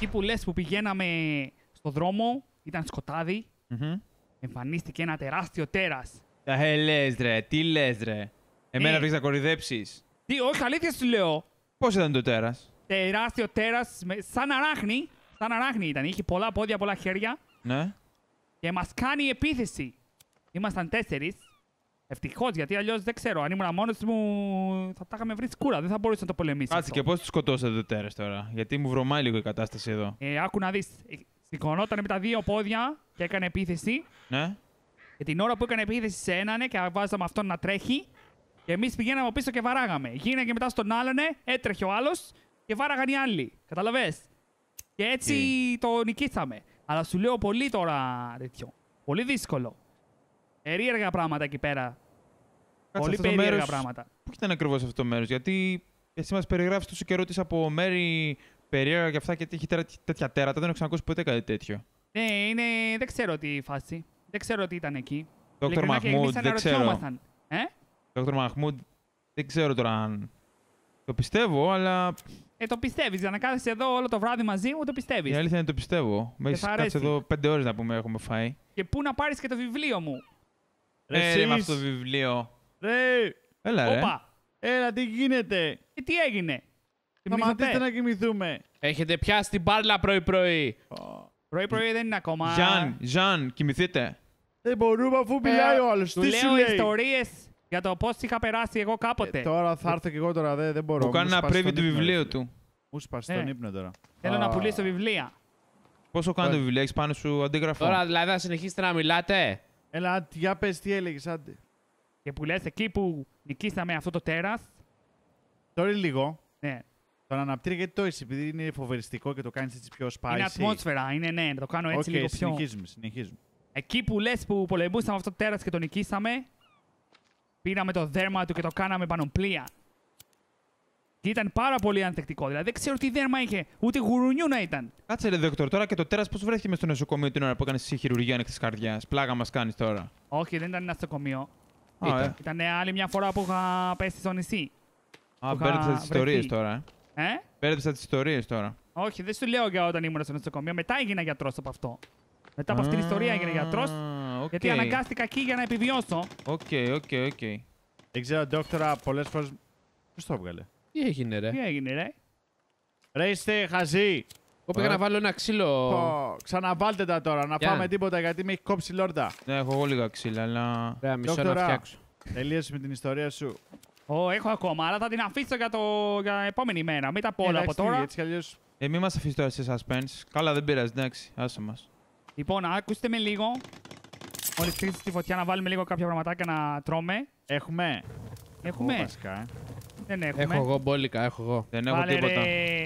Εκεί που λες που πηγαίναμε στο δρόμο, ήταν σκοτάδι. Εμφανίστηκε ένα τεράστιο τέρας. Λες ρε, τι λες ρε. Εμένα βρήκες να κορυδέψεις. Τι, όχι, αλήθεια σου λέω. Πώς ήταν το τέρας? Τεράστιο τέρας, σαν αράχνη. Σαν αράχνη ήταν. Είχε πολλά πόδια, πολλά χέρια. Ναι. Και μας κάνει επίθεση. Ήμασταν 4. Ευτυχώς, γιατί αλλιώς δεν ξέρω. Αν ήμουν μόνος μου, θα τα είχαμε βρει σκούρα. Δεν θα μπορούσα να το πολεμήσω. Κάτσε, και πώς τους σκοτώσατε το τέρας τώρα? Γιατί μου βρωμάει λίγο η κατάσταση εδώ. Άκου να δεις. Σηκωνόταν με τα 2 πόδια και έκανε επίθεση. Ναι. Και την ώρα που έκανε επίθεση σε έναν και βάζαμε αυτόν να τρέχει, και εμείς πηγαίναμε πίσω και βαράγαμε. Γίνανε μετά στον άλλον, έτρεχε ο άλλος και βάραγαν οι άλλοι. Καταλαβες? Και έτσι το νικήσαμε. Αλλά σου λέω πολύ τώρα τέτοιο. Πολύ δύσκολο. Περίεργα πράγματα εκεί πέρα. Κάτσε, Πολύ αυτό το περίεργα μέρος, πράγματα. πού ήταν ακριβώς αυτό το μέρος? Γιατί εσύ μας περιγράφεις τόσο καιρό της από μέρη περίεργα και αυτά και έχει τέτοια τέρατα. Δεν έχω ξανακούσει ποτέ κάτι τέτοιο. Ναι, δεν ξέρω τι φάση. Δεν ξέρω τι ήταν εκεί. Δόκτωρ Μαχμούντ, δεν ξέρω. Δόκτωρ Μαχμούντ, δεν ξέρω τώρα αν το πιστεύω, αλλά. Το πιστεύεις. Για να κάθεσαι εδώ όλο το βράδυ μαζί μου, το πιστεύεις. Η αλήθεια είναι το πιστεύω. Με έχεις κάτσει εδώ 5 ώρες να πούμε έχουμε φάει. Και πού να πάρεις και το βιβλίο μου. Ρε με αυτό το βιβλίο. Ρε! Έλα ρε. Όπα. Έλα, τι γίνεται? Τι έγινε? Σταματήστε να κοιμηθούμε. Έχετε πιάσει την μπάρλα πρωί-πρωί. Πρωί-πρωί δεν είναι ακόμα. Ζαν, κοιμηθείτε. Δεν μπορούμε αφού μιλάει ο άλλος. Του Τι σου λέω λέει? ιστορίες για το πώς είχα περάσει εγώ κάποτε. Τώρα θα έρθω κι εγώ τώρα, δεν μπορώ. Μου κάνει ένα preview του βιβλίου του. Μου σπάσει τον ύπνο τώρα. Θέλω να πουλήσω βιβλία. Πόσο κάνει το βιβλίο, έχεις πάνω σου αντίγραφο? Τώρα δηλαδή θα συνεχίσετε να μιλάτε. Έλα, για πες τι έλεγες, άντε. Και που λες εκεί που νικήσαμε αυτό το τέρας. Τώρα λίγο. Ναι. Τον αναπτύρει γιατί το είσαι, επειδή είναι φοβεριστικό και το κάνεις έτσι πιο spicy. Είναι ατμόσφαιρα, είναι ναι, το κάνω έτσι λίγο πιο. Συνεχίζουμε. Εκεί που λες που πολεμούσαμε αυτό το τέρας και το νικήσαμε, πήραμε το δέρμα του και το κάναμε πανοπλία. Και ήταν πάρα πολύ ανθεκτικό. Δηλαδή δεν ξέρω τι δέρμα είχε, ούτε γουρουνιού να ήταν. Κάτσε ρε δόκτωρ, τώρα και το τέρας πώς βρέθηκε μες στο νοσοκομείο την ώρα που έκανες εσύ χειρουργία ανοιχτής καρδιάς? Πλάγα μας κάνεις τώρα. Όχι, δεν ήταν ένα νοσοκομείο. Ήταν άλλη μια φορά που είχα πέσει στο νησί. Μπέρδεψα τις ιστορίες τώρα. Μπέρδεψα τις ιστορίες τώρα. Όχι, δεν σου λέω για όταν ήμουν στο νοσοκομείο. Μετά έγινα γιατρός από αυτό. Μετά από αυτήν την ιστορία έγινα γιατρός. Γιατί αναγκάστηκα εκεί για να επιβιώσω. Οκ. Δεν ξέρω, δόκτωρα, πολλές φορές. Ποιος το έβγαλε? Τι έγινε, ρε? Τι έγινε, ρε? Ρε είστε χαζοί. Εγώ πήγα να βάλω ένα ξύλο. Ξαναβάλτε τα τώρα, να φάμε τίποτα γιατί με έχει κόψει λόρτα. Ναι, έχω εγώ λίγα ξύλα, αλλά. Ρε, μισό να φτιάξω. Τελείωσε με την ιστορία σου. Έχω ακόμα, αλλά θα την αφήσω για επόμενη μέρα. Μην τα πω όλα από τώρα. Έτσι κι αλλιώς. Μη μας αφήσει τώρα σε suspense. Καλά, δεν πειράζει, εντάξει, άσε μας. Λοιπόν, ακούστε με λίγο. Μόλις κλείσει τη φωτιά, να βάλουμε λίγο κάποια πραγματάκια να τρώμε. Έχουμε. Βασικά, δεν έχουμε. Έχω εγώ μπόλικα, έχω εγώ. Δεν έχω τίποτα.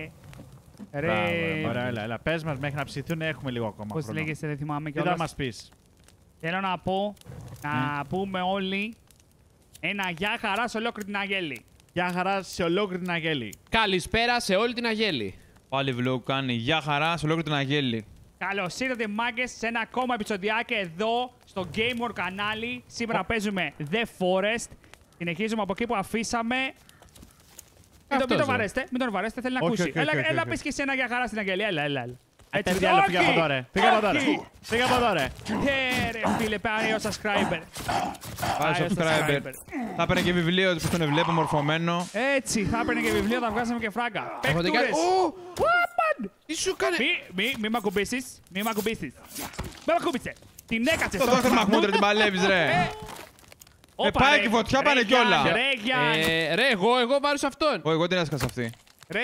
Ρε. Ωραία, έλα. Πες μας μέχρι να ψηθούν, έχουμε λίγο ακόμα. Πώς λέγεσαι, δεν θυμάμαι Τι κιόλας. θα μας πεις? Θέλω να πω, να πούμε όλοι ένα γεια χαρά σε ολόκληρη την Αγέλη. Γεια χαρά σε ολόκληρη την Αγέλη. Καλησπέρα σε όλη την Αγέλη. Πάλι vlog κάνει. Γεια χαρά σε ολόκληρη την Αγέλη. Καλώς ήρθατε μάγκες σε ένα ακόμα επεισοδιάκι εδώ στο Game War κανάλι. Σήμερα παίζουμε The Forest. Συνεχίζουμε από εκεί που αφήσαμε. Μην τον βαρέσετε, θέλει να ακούσει. Έλα πες και εσύ ένα γεια χαρά στην Αγέλη, έλα. Έτσι διάλογο, πήγα από εδώ ρε. Πήγα από εδώ ρε. Ρε φίλε, πάρε ο subscriber. Πάρε subscriber. Θα έπαιρνε και βιβλίο που τον βλέπω μορφωμένο. Έτσι, θα έπαιρνε και βιβλίο, θα βγάζαμε και φράγκα. Παίκτουρες. Τι σου έκανε? Μη μ' ακουμπήσεις. Μη μ' ακούμπησε. Την έκατσες. Το Δόκτωρ Μαχμούντ ρε, την παλεύεις ρε. Πάει και φωτιά, πάνε κιόλα. Ρε, εγώ βάλω σε αυτόν. Εγώ την έσκασα αυτή. Ρε.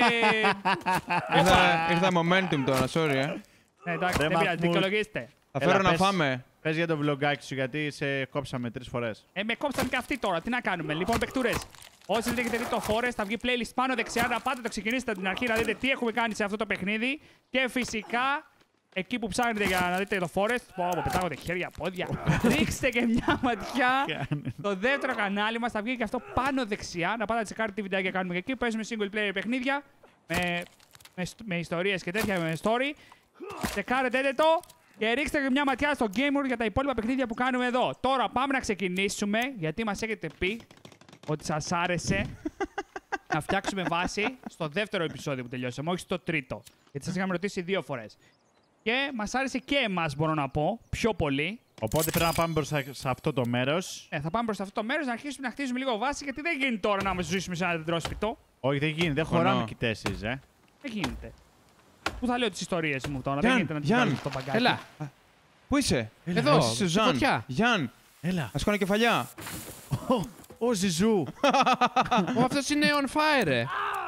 Ήρθα momentum τώρα, sorry. Εντάξει, δεν πειράζει, δικαιολογήστε. Θα φέρω να φάμε. Πες για το vlogάκι σου γιατί σε κόψαμε 3 φορές. Με κόψαν και αυτοί τώρα, τι να κάνουμε. Λοιπόν, παικτούρες, όσοι δεν έχετε δει το Forest, θα βγει playlist πάνω δεξιά. Να πάτε το ξεκινήσετε από την αρχή να δείτε τι έχουμε κάνει σε αυτό το παιχνίδι. Και φυσικά, εκεί που ψάχνετε για να δείτε το Forest, που πετάγονται χέρια, πόδια, ρίξτε και μια ματιά. Το δεύτερο κανάλι μας θα βγει και αυτό πάνω δεξιά. Να πάτε να τσεκάρετε τι βιντεάκια κάνουμε και εκεί. Παίζουμε single player παιχνίδια με ιστορίες και τέτοια με story. Τσεκάρετε το. Και ρίξτε και μια ματιά στο Game World για τα υπόλοιπα παιχνίδια που κάνουμε εδώ. Τώρα πάμε να ξεκινήσουμε, γιατί μας έχετε πει ότι σας άρεσε να φτιάξουμε βάση στο δεύτερο επεισόδιο που τελειώσαμε, όχι στο τρίτο. Γιατί σας είχαμε ρωτήσει 2 φορές. Και μας άρεσε και εμάς, μπορώ να πω, πιο πολύ. Οπότε πρέπει να πάμε μπροστά σε αυτό το μέρος. Θα πάμε προς αυτό το μέρος να αρχίσουμε να χτίζουμε λίγο βάση, γιατί δεν γίνει τώρα να μας ζήσουμε σε ένα δεντρόσπιτο. Όχι, δεν γίνει. Δεν Συμφωνώ. χωράμε και 4, Δεν γίνεται. Πού θα λέω τις ιστορίες μου τώρα, δεν Γιάν, γίνεται να τις Γιάν. βάλω στο μπαγκάκι. Έλα, Πού είσαι? εδώ, Είσαι στη Ζαν. φωτιά. Γιάν, Έλα. ας κάνω κεφαλιά. Ω, Ζιζού. Ω, αυτός είναι on fire, ρε.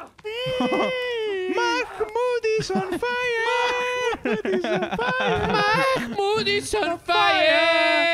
Mahmoud is on fire! Mahmoud is on fire!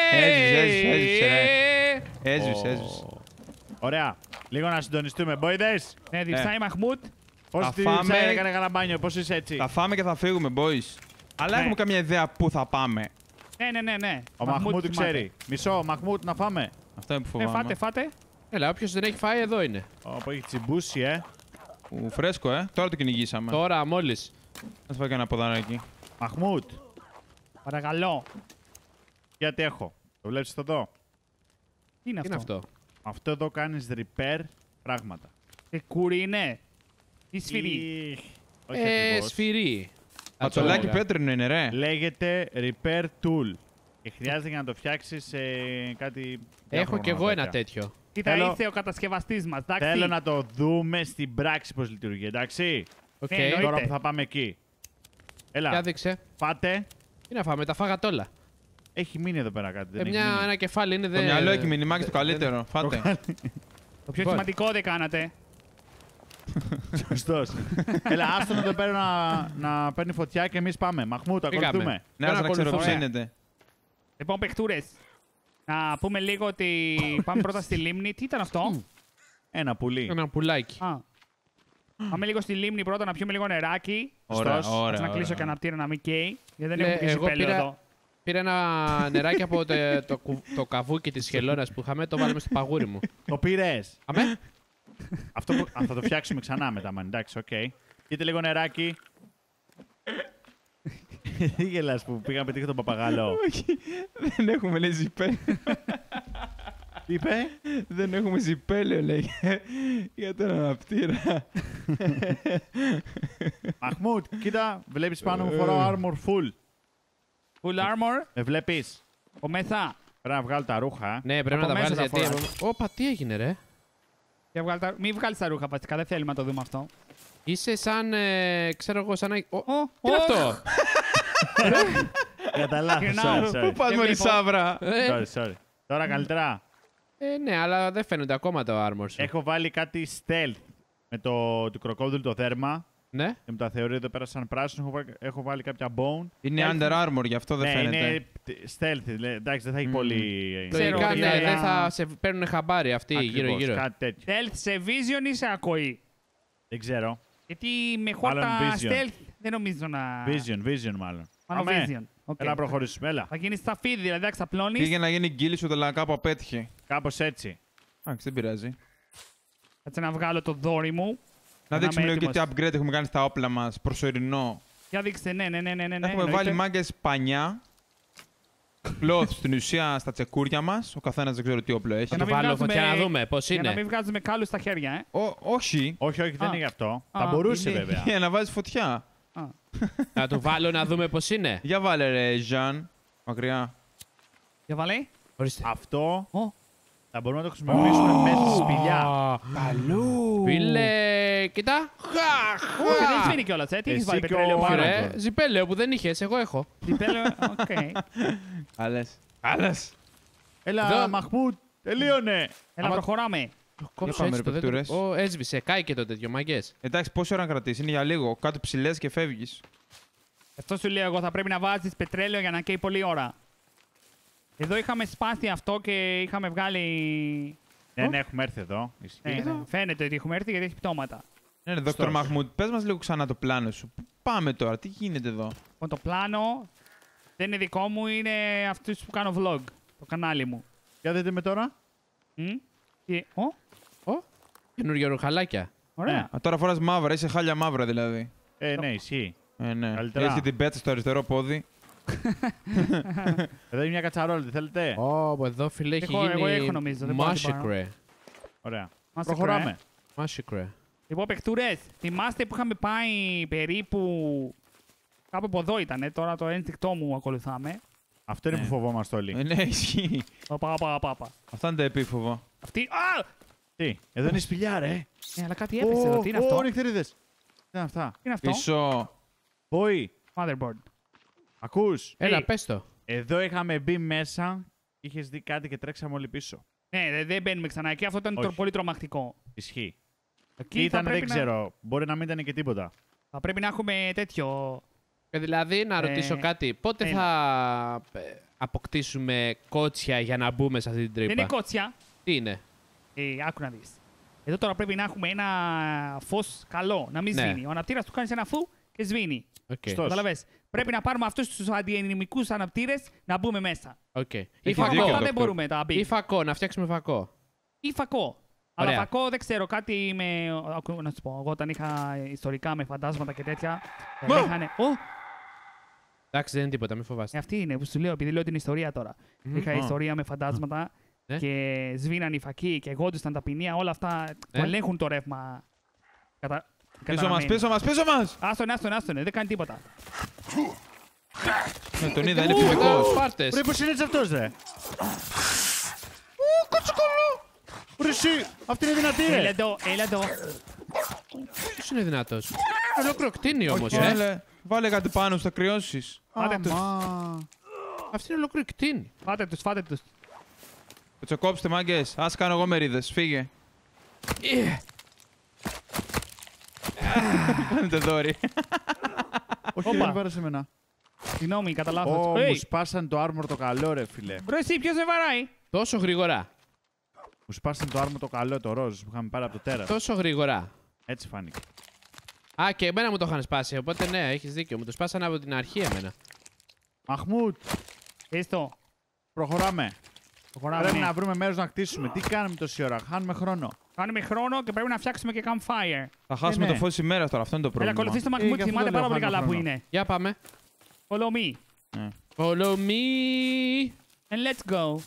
Έζησε. Ωραία. Λίγο να συντονιστούμε. Μποϊδες. Ναι, διψάει Μαχμούτ. Πώς Θα τη φάμε- ψάει, έκανε κανένα μπάνιο. Πώς είσαι έτσι. Θα φάμε και θα φύγουμε, boys. Αλλά Ναι. έχουμε καμία ιδέα πού θα πάμε. Ναι. Ο Μαχμούτ θυμάται. ξέρει. Μισό, Μαχμούτ να φάμε. Αυτό είναι που Ναι, φοβάμαι. φάτε. Έλα, όποιος δεν έχει φάει, εδώ είναι. Όπου έχει τσιμπούσει, Ου, φρέσκο, Τώρα το κυνηγήσαμε. Τώρα, μόλις. Να φάει κανένα ποδαράκι. Μαχμούτ. Παρακαλώ. Γιατί έχω. Το βλέπεις αυτό εδώ. Τι είναι Τι είναι αυτό. αυτό. Αυτό εδώ κάνεις repair πράγματα. Κούρι είναι. Ή σφυρί. Ή- Όχι ακριβώς. Σφυρί. Πατσολάκι Ωραία. πέτρινο είναι, ρε. Λέγεται repair tool. Και χρειάζεται για να το φτιάξεις κάτι. Έχω κι εγώ ένα τέτοιο. τέτοιο. Κοίτα, Θέλω- ήρθε ο κατασκευαστής μας, εντάξει. Θέλω να το δούμε στην πράξη πώς λειτουργεί, εντάξει. Οκ. Ναι, εννοείται. Τώρα που θα πάμε εκεί. Για Έλα, δείξε. φάτε. Τι να φάμε, τα φάγατε όλα. Έχει μείνει εδώ πέρα κάτι. Δεν έχει Μια, μείνει. ένα κεφάλι είναι Το δε... μυαλό έχει μηνυμάκι το καλύτερο. Φάτε. Το πιο Λοιπόν. σημαντικό δεν κάνατε. Σωστός. Έλα, άστον εδώ πέρα να παίρνει φωτιά και εμείς πάμε. Μαχμούτ, Πήγαμε. ακολουθούμε. Ναι, Τώρα να ξέρω ακολουθούμε. ψήνεται. Λοιπόν, παιχτούρες. Να πούμε λίγο ότι πάμε πρώτα στη λίμνη. Τι ήταν αυτό? Ένα πουλί. Ένα πουλάκι. Α. Πάμε λίγο στη λίμνη πρώτα να πιούμε λίγο νεράκι. Ωραία, Σωστός. ωραία. Κάτσε να κλείσω ωραία. και αναπτήρα να μην καίει. Γιατί δεν Ναι, έχουμε και εγώ ζυπέλιο πήρα- εδώ. Πήρα ένα νεράκι από το καβούκι της χελώνας που είχαμε, το βάλαμε στο παγούρι μου. Το πήρες. Αμέ. Αυτό θα το φτιάξουμε ξανά μετά, man. Εντάξει, οκ. Κοίτα λίγο νεράκι. Τι γελάς που πήγα να πετύχω τον παπαγάλο. Όχι, δεν έχουμε λέει ζυπέλιο. Τι είπε? Δεν έχουμε ζυπέλιο, λέει. Για τον αναπτήρα. Μαχμούτ, κοίτα, βλέπεις πάνω μου φοράω armor full. Full armor. Με βλέπεις. Ο μέσα. Πρέπει να βγάλω τα ρούχα. Ναι, πρέπει Από να τα μέσα βγάλεις τα γιατί... φοράς. Όπα, τι έγινε ρε. Μην βγάλεις τα ρούχα βασικά. Δεν θέλουμε να το δούμε αυτό. Είσαι σαν, ξέρω εγώ, σαν... Τι Ω, είναι ω, αυτό. Για τα λάθος, Γυρνάω. sorry, sorry. Πού πας Και μόλι βλέπω- σαύρα. Sorry, sorry. Τώρα καλύτερα. Ναι, αλλά δεν φαίνονται ακόμα το armor σου. Έχω βάλει κάτι stealth με το κροκόδιλο το δέρμα Ναι. και με τα θεωρεί εδώ πέρα σαν πράσινο. Έχω βάλει κάποια bone. Είναι under armor, γι' αυτό δεν Ναι, φαίνεται. είναι stealth. Εντάξει, δεν θα έχει πολύ. Ξέρω, Λογικά, ναι, είναι- δεν θα σε παίρνουν χαμπάρι αυτοί Ακριβώς, γύρω-γύρω. Κάτι τέτοιο. Stealth σε vision ή σε ακοή? Δεν ξέρω. Γιατί με χόρτα Μάλλον vision. stealth δεν νομίζω να... Vision μάλλον. Μάλλον Αμέ. vision. Οκ. Έλα να προχωρήσουμε. Έλα. Θα γίνει σταφίδι, δηλαδή εντάξει, θα πλώνεις. Πήγε να γίνει γκίλη σου, αλλά κάπου απέτυχε. Κάπως έτσι. Εντάξει, δεν πειράζει. Κάτσε να βγάλω το δόρυ μου. Να δείξουμε λίγο και τι έτοιμος. upgrade έχουμε κάνει στα όπλα μας, προσωρινό. Για δείξτε, ναι. Έχουμε εννοείται. βάλει μάγκες πανιά. Cloth στην ουσία στα τσεκούρια μας. Ο καθένας δεν ξέρω τι όπλο έχει. Για Να να το μην βάλω βγάζουμε- φωτιά να δούμε πώς Για να είναι. μην βγάζουμε κάλους στα χέρια, Όχι. Όχι, δεν Α. είναι γι' αυτό. Α, Θα μπορούσε είναι- βέβαια. Για να βάζεις φωτιά. Να το βάλω να δούμε πώς είναι. Για βάλε ρε Ζαν. Μακριά. Για βάλε. Ορίστε. Αυτό Ω. θα μπορούμε να το χρησιμοποιήσουμε μέσα στη σπηλιά. Καλού. Φίλε, κοίτα. Όχι, δεν σβήνει κιόλας, τι έχεις Εσύ βάλει και πετρέλαιο ο πάνω. Άραβας. Ρε, ζυπέλαιο που δεν είχες, εγώ έχω. Ζυπέλαιο, οκ. Άλλες. Έλα, Εδώ. Μαχμούτ, τελείωνε. Έλα, Άμα- προχωράμε. Κόψω πάμε, έτσι ρε, το δέντρο. παιχτούρες. Ω, έσβησε, κάει και το τέτοιο, μαγκές. Εντάξει, πόση ώρα να κρατήσει, είναι για λίγο. Κάτω ψηλές και φεύγεις. Αυτό σου λέω εγώ, θα πρέπει να βάζεις πετρέλαιο για να καίει πολλή ώρα. Εδώ είχαμε σπάσει αυτό και είχαμε βγάλει... Ναι, έχουμε έρθει εδώ. Ισχύει. Ναι, φαίνεται ότι έχουμε έρθει γιατί έχει πτώματα. Ναι, ναι, Δόκτωρ Μαχμούτ, πες μας λίγο ξανά το πλάνο σου. Πού πάμε τώρα, τι γίνεται εδώ. Λοιπόν, το πλάνο δεν είναι δικό μου, είναι αυτούς που κάνω vlog. Το κανάλι μου. Για δείτε με τώρα. Μμ. Ω, Ω, καινούργια ρουχαλάκια. ωραία. Α, τώρα φοράς μαύρα, είσαι χάλια μαύρα δηλαδή. Ναι, ισχύει. Ναι. Καλύτερα. Έχεις και την πέτσα στο αριστερό πόδι. Εδώ είναι μια κατσαρόλα, τι θέλετε. Ω, εδώ φίλε έχει Εγώ έχω γίνει νομίζω, δεν μπορώ να την massacre. Ωραία. Massacre, Προχωράμε. Massacre. Λοιπόν, παιχτούρες, θυμάστε που είχαμε πάει περίπου. Κάπου από εδώ ήταν, τώρα το ένστικτό μου ακολουθάμε. Αυτό είναι που φοβόμαστε όλοι. Ναι, ισχύει. Παπα. Αυτά είναι τα επίφοβα. Αυτή. Α! Τι, εδώ είναι σπηλιά, ρε. Αλλά κάτι έπεσε εδώ. Τι είναι αυτό? νυχτερίδες. Τι είναι αυτά. Τι είναι αυτό? Πίσω. Πόη, Motherboard. ακούς. Έλα, πες το. Εδώ είχαμε μπει μέσα, είχες δει κάτι και τρέξαμε όλοι πίσω. Ναι, δεν μπαίνουμε ξανά εκεί. Αυτό ήταν Όχι. πολύ τρομακτικό. Ισχύει. Εκεί Τι ήταν, θα δεν πρέπει ξέρω. Μπορεί να μην ήταν και τίποτα. Θα πρέπει να έχουμε τέτοιο. Δηλαδή, να ρωτήσω κάτι. Πότε έλα. θα αποκτήσουμε κότσια για να μπούμε σε αυτή την τρύπα? Δεν είναι κότσια. Τι είναι? Άκου να δεις. Εδώ τώρα πρέπει να έχουμε ένα φως καλό, να μην Ναι. σβήνει. Ο αναπτήρας του κάνει ένα φου και σβήνει. Οκ. Στο- Καταλαβες. Πρέπει να πάρουμε αυτούς τους αντιενημικούς αναπτήρες να μπούμε μέσα. Οκ. Ή Έχει Μόνο δίκιο, αυτά φακό. δεν Δόκτωρ. μπορούμε τα big. Ή φακό, να φτιάξουμε φακό. Ή φακό. Αλλά Ωραία. φακό δεν ξέρω, κάτι με. Να σου πω, εγώ όταν είχα ιστορικά με φαντάσματα και τέτοια. Μα! Είχανε. Εντάξει, δεν είναι τίποτα, μην φοβάστε. Αυτή είναι που σου λέω, επειδή λέω την ιστορία τώρα. Είχα Α. ιστορία με φαντάσματα Ναι. και σβήναν οι φακοί και γόντουσαν τα ποινία, όλα αυτά που Ναι. ελέγχουν το ρεύμα. Πίσω μας, πίσω μας! Άστον, δεν κάνει τίποτα. Ναι, τον είδα, είναι φυσικός. Πάρτες. Ρε, πώς είναι έτσι αυτός, ρε. Ρε, εσύ, αυτή είναι δυνατή, Έλα ρε. εδώ. Ποιος είναι δυνατός? Ολόκληρο κτίνη όμως, Βάλε κάτι πάνω σου, θα κρυώσεις. Πάτε τους. Αυτή είναι ολόκληρο κτίνη. Φάτε τους. Πετσοκόψτε, μάγκες. Ας κάνω εγώ μερίδες. Φύγε. Κάνετε δόρυ. Όχι, Όπα. δεν πάρε σε μένα. Συγγνώμη, κατά Ω, λάθος. μου σπάσαν το armor το καλό, ρε, φίλε. Ρε εσύ, ποιος με βαράει? Τόσο γρήγορα. Μου σπάσαν το armor το καλό, το ροζ που είχαμε πάρει από το τέρα. Τόσο γρήγορα. Έτσι φάνηκε. Α, και εμένα μου το είχαν σπάσει. Οπότε ναι, έχεις δίκιο. Μου το σπάσανε από την αρχή εμένα. Μαχμούτ, Έστω. προχωράμε. Προχωράμε. Πρέπει να βρούμε μέρος να χτίσουμε. Τι κάνουμε τόση ώρα, χάνουμε χρόνο. Κάνουμε χρόνο και πρέπει να φτιάξουμε και campfire. Θα χάσουμε ναι. το φως της ημέρας τώρα. Αυτό είναι το Έλα, πρόβλημα. ακολουθήστε γι' Μαχμούτ, αυτό θυμάται το πάρα λέω, πολύ καλά χάνουμε που χρόνο. είναι. Για πάμε. Follow me. Follow me. And let's go.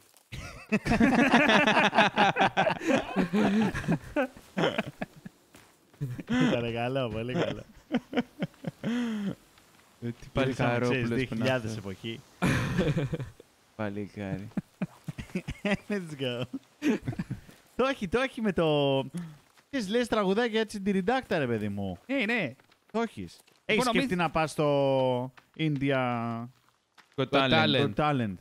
Ήταν καλό, πολύ καλό. Τι παλικαρόπουλος που είναι 2000 αυτό. εποχή. Παλικάρι. Let's go. Το έχει με το... Τις λες τραγουδάκια έτσι ντυριντάκτα, ρε παιδί μου. Ναι. Το έχεις. Έχεις νομίζω- σκεφτεί να πας στο India Got Talent. talent. Got Talent.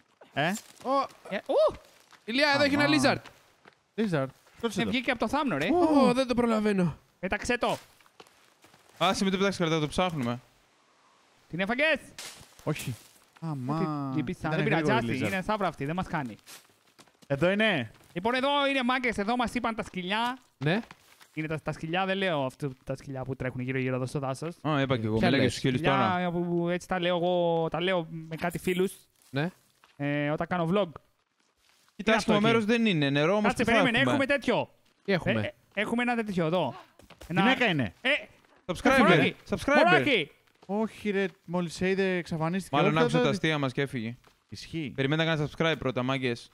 Ηλιά, εδώ έχει ένα Αμά. lizard. Lizard. Κόψε το. Βγήκε από το θάμνο, ρε. Ω, δεν το προλαβαίνω. Πέταξε το. Άσε μην το πετάξεις κρατά, το ψάχνουμε. Την έφαγες. Όχι. Αμά. Τι πίστα. Ήταν Δεν γρήγορη πειράζει. Lizard. Είναι σαύρα αυτή. Δεν μας κάνει. Εδώ είναι. Λοιπόν, εδώ είναι μάγκες. Εδώ μας είπαν τα σκυλιά. Ναι. Είναι τα σκυλιά, δεν λέω αυτά τα σκυλιά που τρέχουν γύρω-γύρω εδώ στο δάσος. Α, είπα και εγώ. Ποια Μιλάει για λες? στους χίλιους τώρα. Σκυλιά που έτσι τα λέω εγώ. Τα λέω με κάτι φίλους Ναι. όταν κάνω vlog. Κοιτάξτε, αυτό το εκεί? μέρος δεν είναι. Νερό όμως Κάτσε, τι θα περίμενε. Έχουμε έχουμε. τέτοιο. Τι έχουμε. Έχουμε ένα τέτοιο εδώ. Γυναίκα είναι. Subscriber. Μωράκι. Subscriber. Μωράκι. Όχι ρε, μόλις σε είδε εξαφανίστηκε. Μάλλον Όχι, άκουσε εδώ- τα αστεία μας και έφυγε. Ισχύει. Περιμένετε να κάνετε subscribe πρώτα, μάγκες.